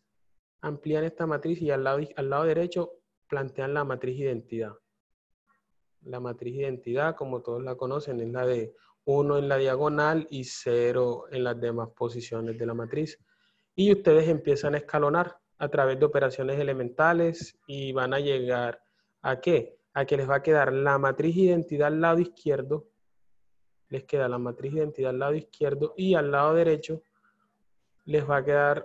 y al lado derecho plantean la matriz identidad. La matriz identidad, como todos la conocen, es la de 1 en la diagonal y 0 en las demás posiciones de la matriz. Y ustedes empiezan a escalonar a través de operaciones elementales y van a llegar ¿a qué? A que les va a quedar la matriz identidad al lado izquierdo. Les queda la matriz identidad al lado izquierdo y al lado derecho les va a quedar,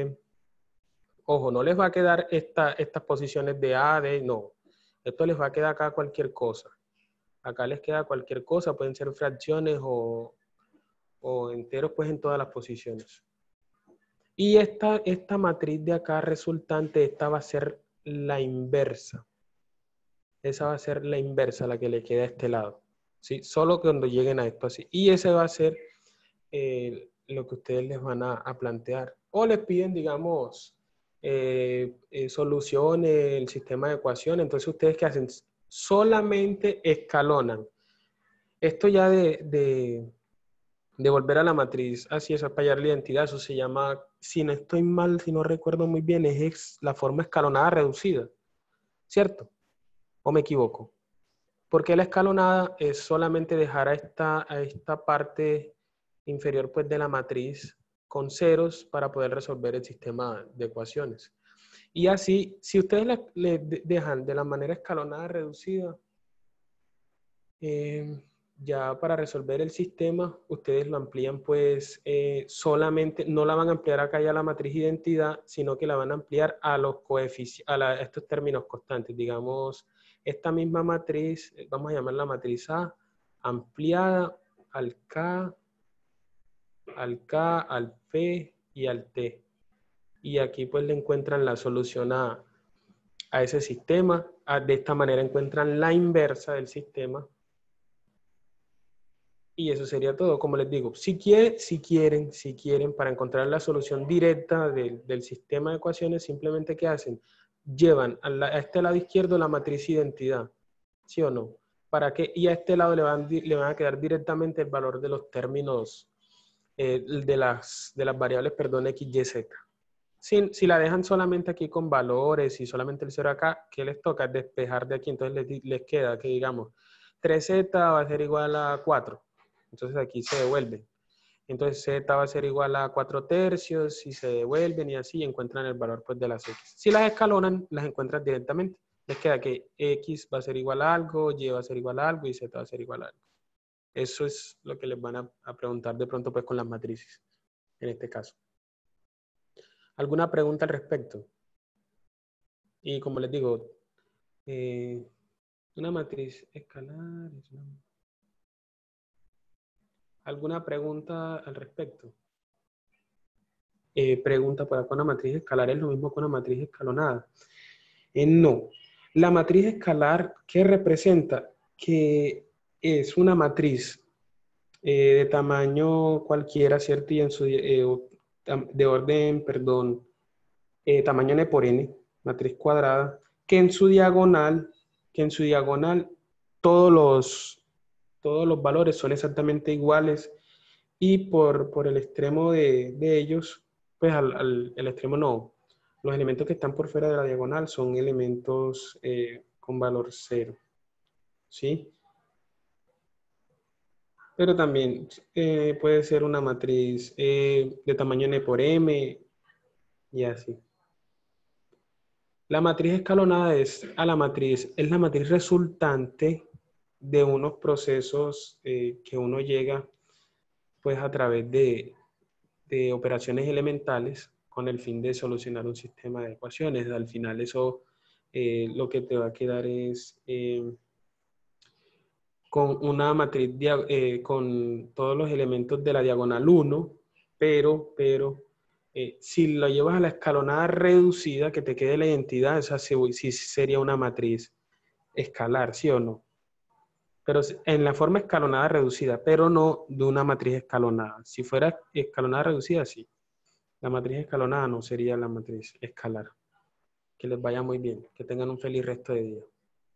ojo, no les va a quedar estas posiciones de A, D, no. Esto les va a quedar acá cualquier cosa. Acá les queda cualquier cosa, pueden ser fracciones o enteros, pues en todas las posiciones. Y esta matriz de acá resultante, esta va a ser la inversa. Esa va a ser la inversa, la que le queda a este lado. ¿Sí? Solo cuando lleguen a esto así. Y ese va a ser lo que ustedes les van a plantear. O les piden, digamos, soluciones, el sistema de ecuaciones. Entonces, ¿ustedes qué hacen? Solamente escalonan. Esto ya de volver a la matriz, así es, para hallar la identidad, eso se llama, si no estoy mal, si no recuerdo muy bien, es la forma escalonada reducida. ¿Cierto? ¿O me equivoco? Porque la escalonada es solamente dejar a esta parte inferior, pues, de la matriz con ceros para poder resolver el sistema de ecuaciones. Y así, si ustedes le dejan de la manera escalonada reducida, ya para resolver el sistema, ustedes lo amplían, pues, solamente, no la van a ampliar acá ya la matriz identidad, sino que la van a ampliar a los coeficientes, a estos términos constantes. Digamos, esta misma matriz, vamos a llamarla matriz A, ampliada al K, al P y al T. Y aquí pues le encuentran la solución a ese sistema. De esta manera encuentran la inversa del sistema. Y eso sería todo. Como les digo, si quieren, para encontrar la solución directa del sistema de ecuaciones, simplemente ¿qué hacen? Llevan a este lado izquierdo la matriz identidad. ¿Sí o no? ¿Para qué? Y a este lado le van a quedar directamente el valor de los términos, de las variables, perdón, x, y, z. Si la dejan solamente aquí con valores y solamente el 0 acá, ¿qué les toca? Despejar de aquí. Entonces les queda que, digamos, 3z va a ser igual a 4. Entonces aquí se devuelven. Entonces z va a ser igual a 4/3 y se devuelven y así encuentran el valor, pues, de las x. Si las escalonan, las encuentran directamente. Les queda que x va a ser igual a algo, y va a ser igual a algo y z va a ser igual a algo. Eso es lo que les van a preguntar de pronto, pues, con las matrices, en este caso. ¿Alguna pregunta al respecto? Y como les digo, una matriz escalar. ¿Alguna pregunta al respecto? Pregunta por acá, ¿una matriz escalar es lo mismo que una matriz escalonada? No. La matriz escalar, ¿qué representa? Que es una matriz de tamaño cualquiera, ¿cierto? Y de orden, perdón, tamaño n por n, matriz cuadrada, que en su diagonal todos todos los valores son exactamente iguales y por el extremo de ellos, pues el extremo no, los elementos que están por fuera de la diagonal son elementos con valor 0, ¿sí? Pero también puede ser una matriz de tamaño n por m y así. La matriz escalonada es la matriz resultante de unos procesos que uno llega pues a través de operaciones elementales con el fin de solucionar un sistema de ecuaciones. Al final eso lo que te va a quedar es con una matriz con todos los elementos de la diagonal 1, pero si lo llevas a la escalonada reducida, que te quede la identidad, esa sí sería una matriz escalar, ¿sí o no? Pero en la forma escalonada reducida, pero no de una matriz escalonada. Si fuera escalonada reducida, sí. La matriz escalonada no sería la matriz escalar. Que les vaya muy bien, que tengan un feliz resto de día.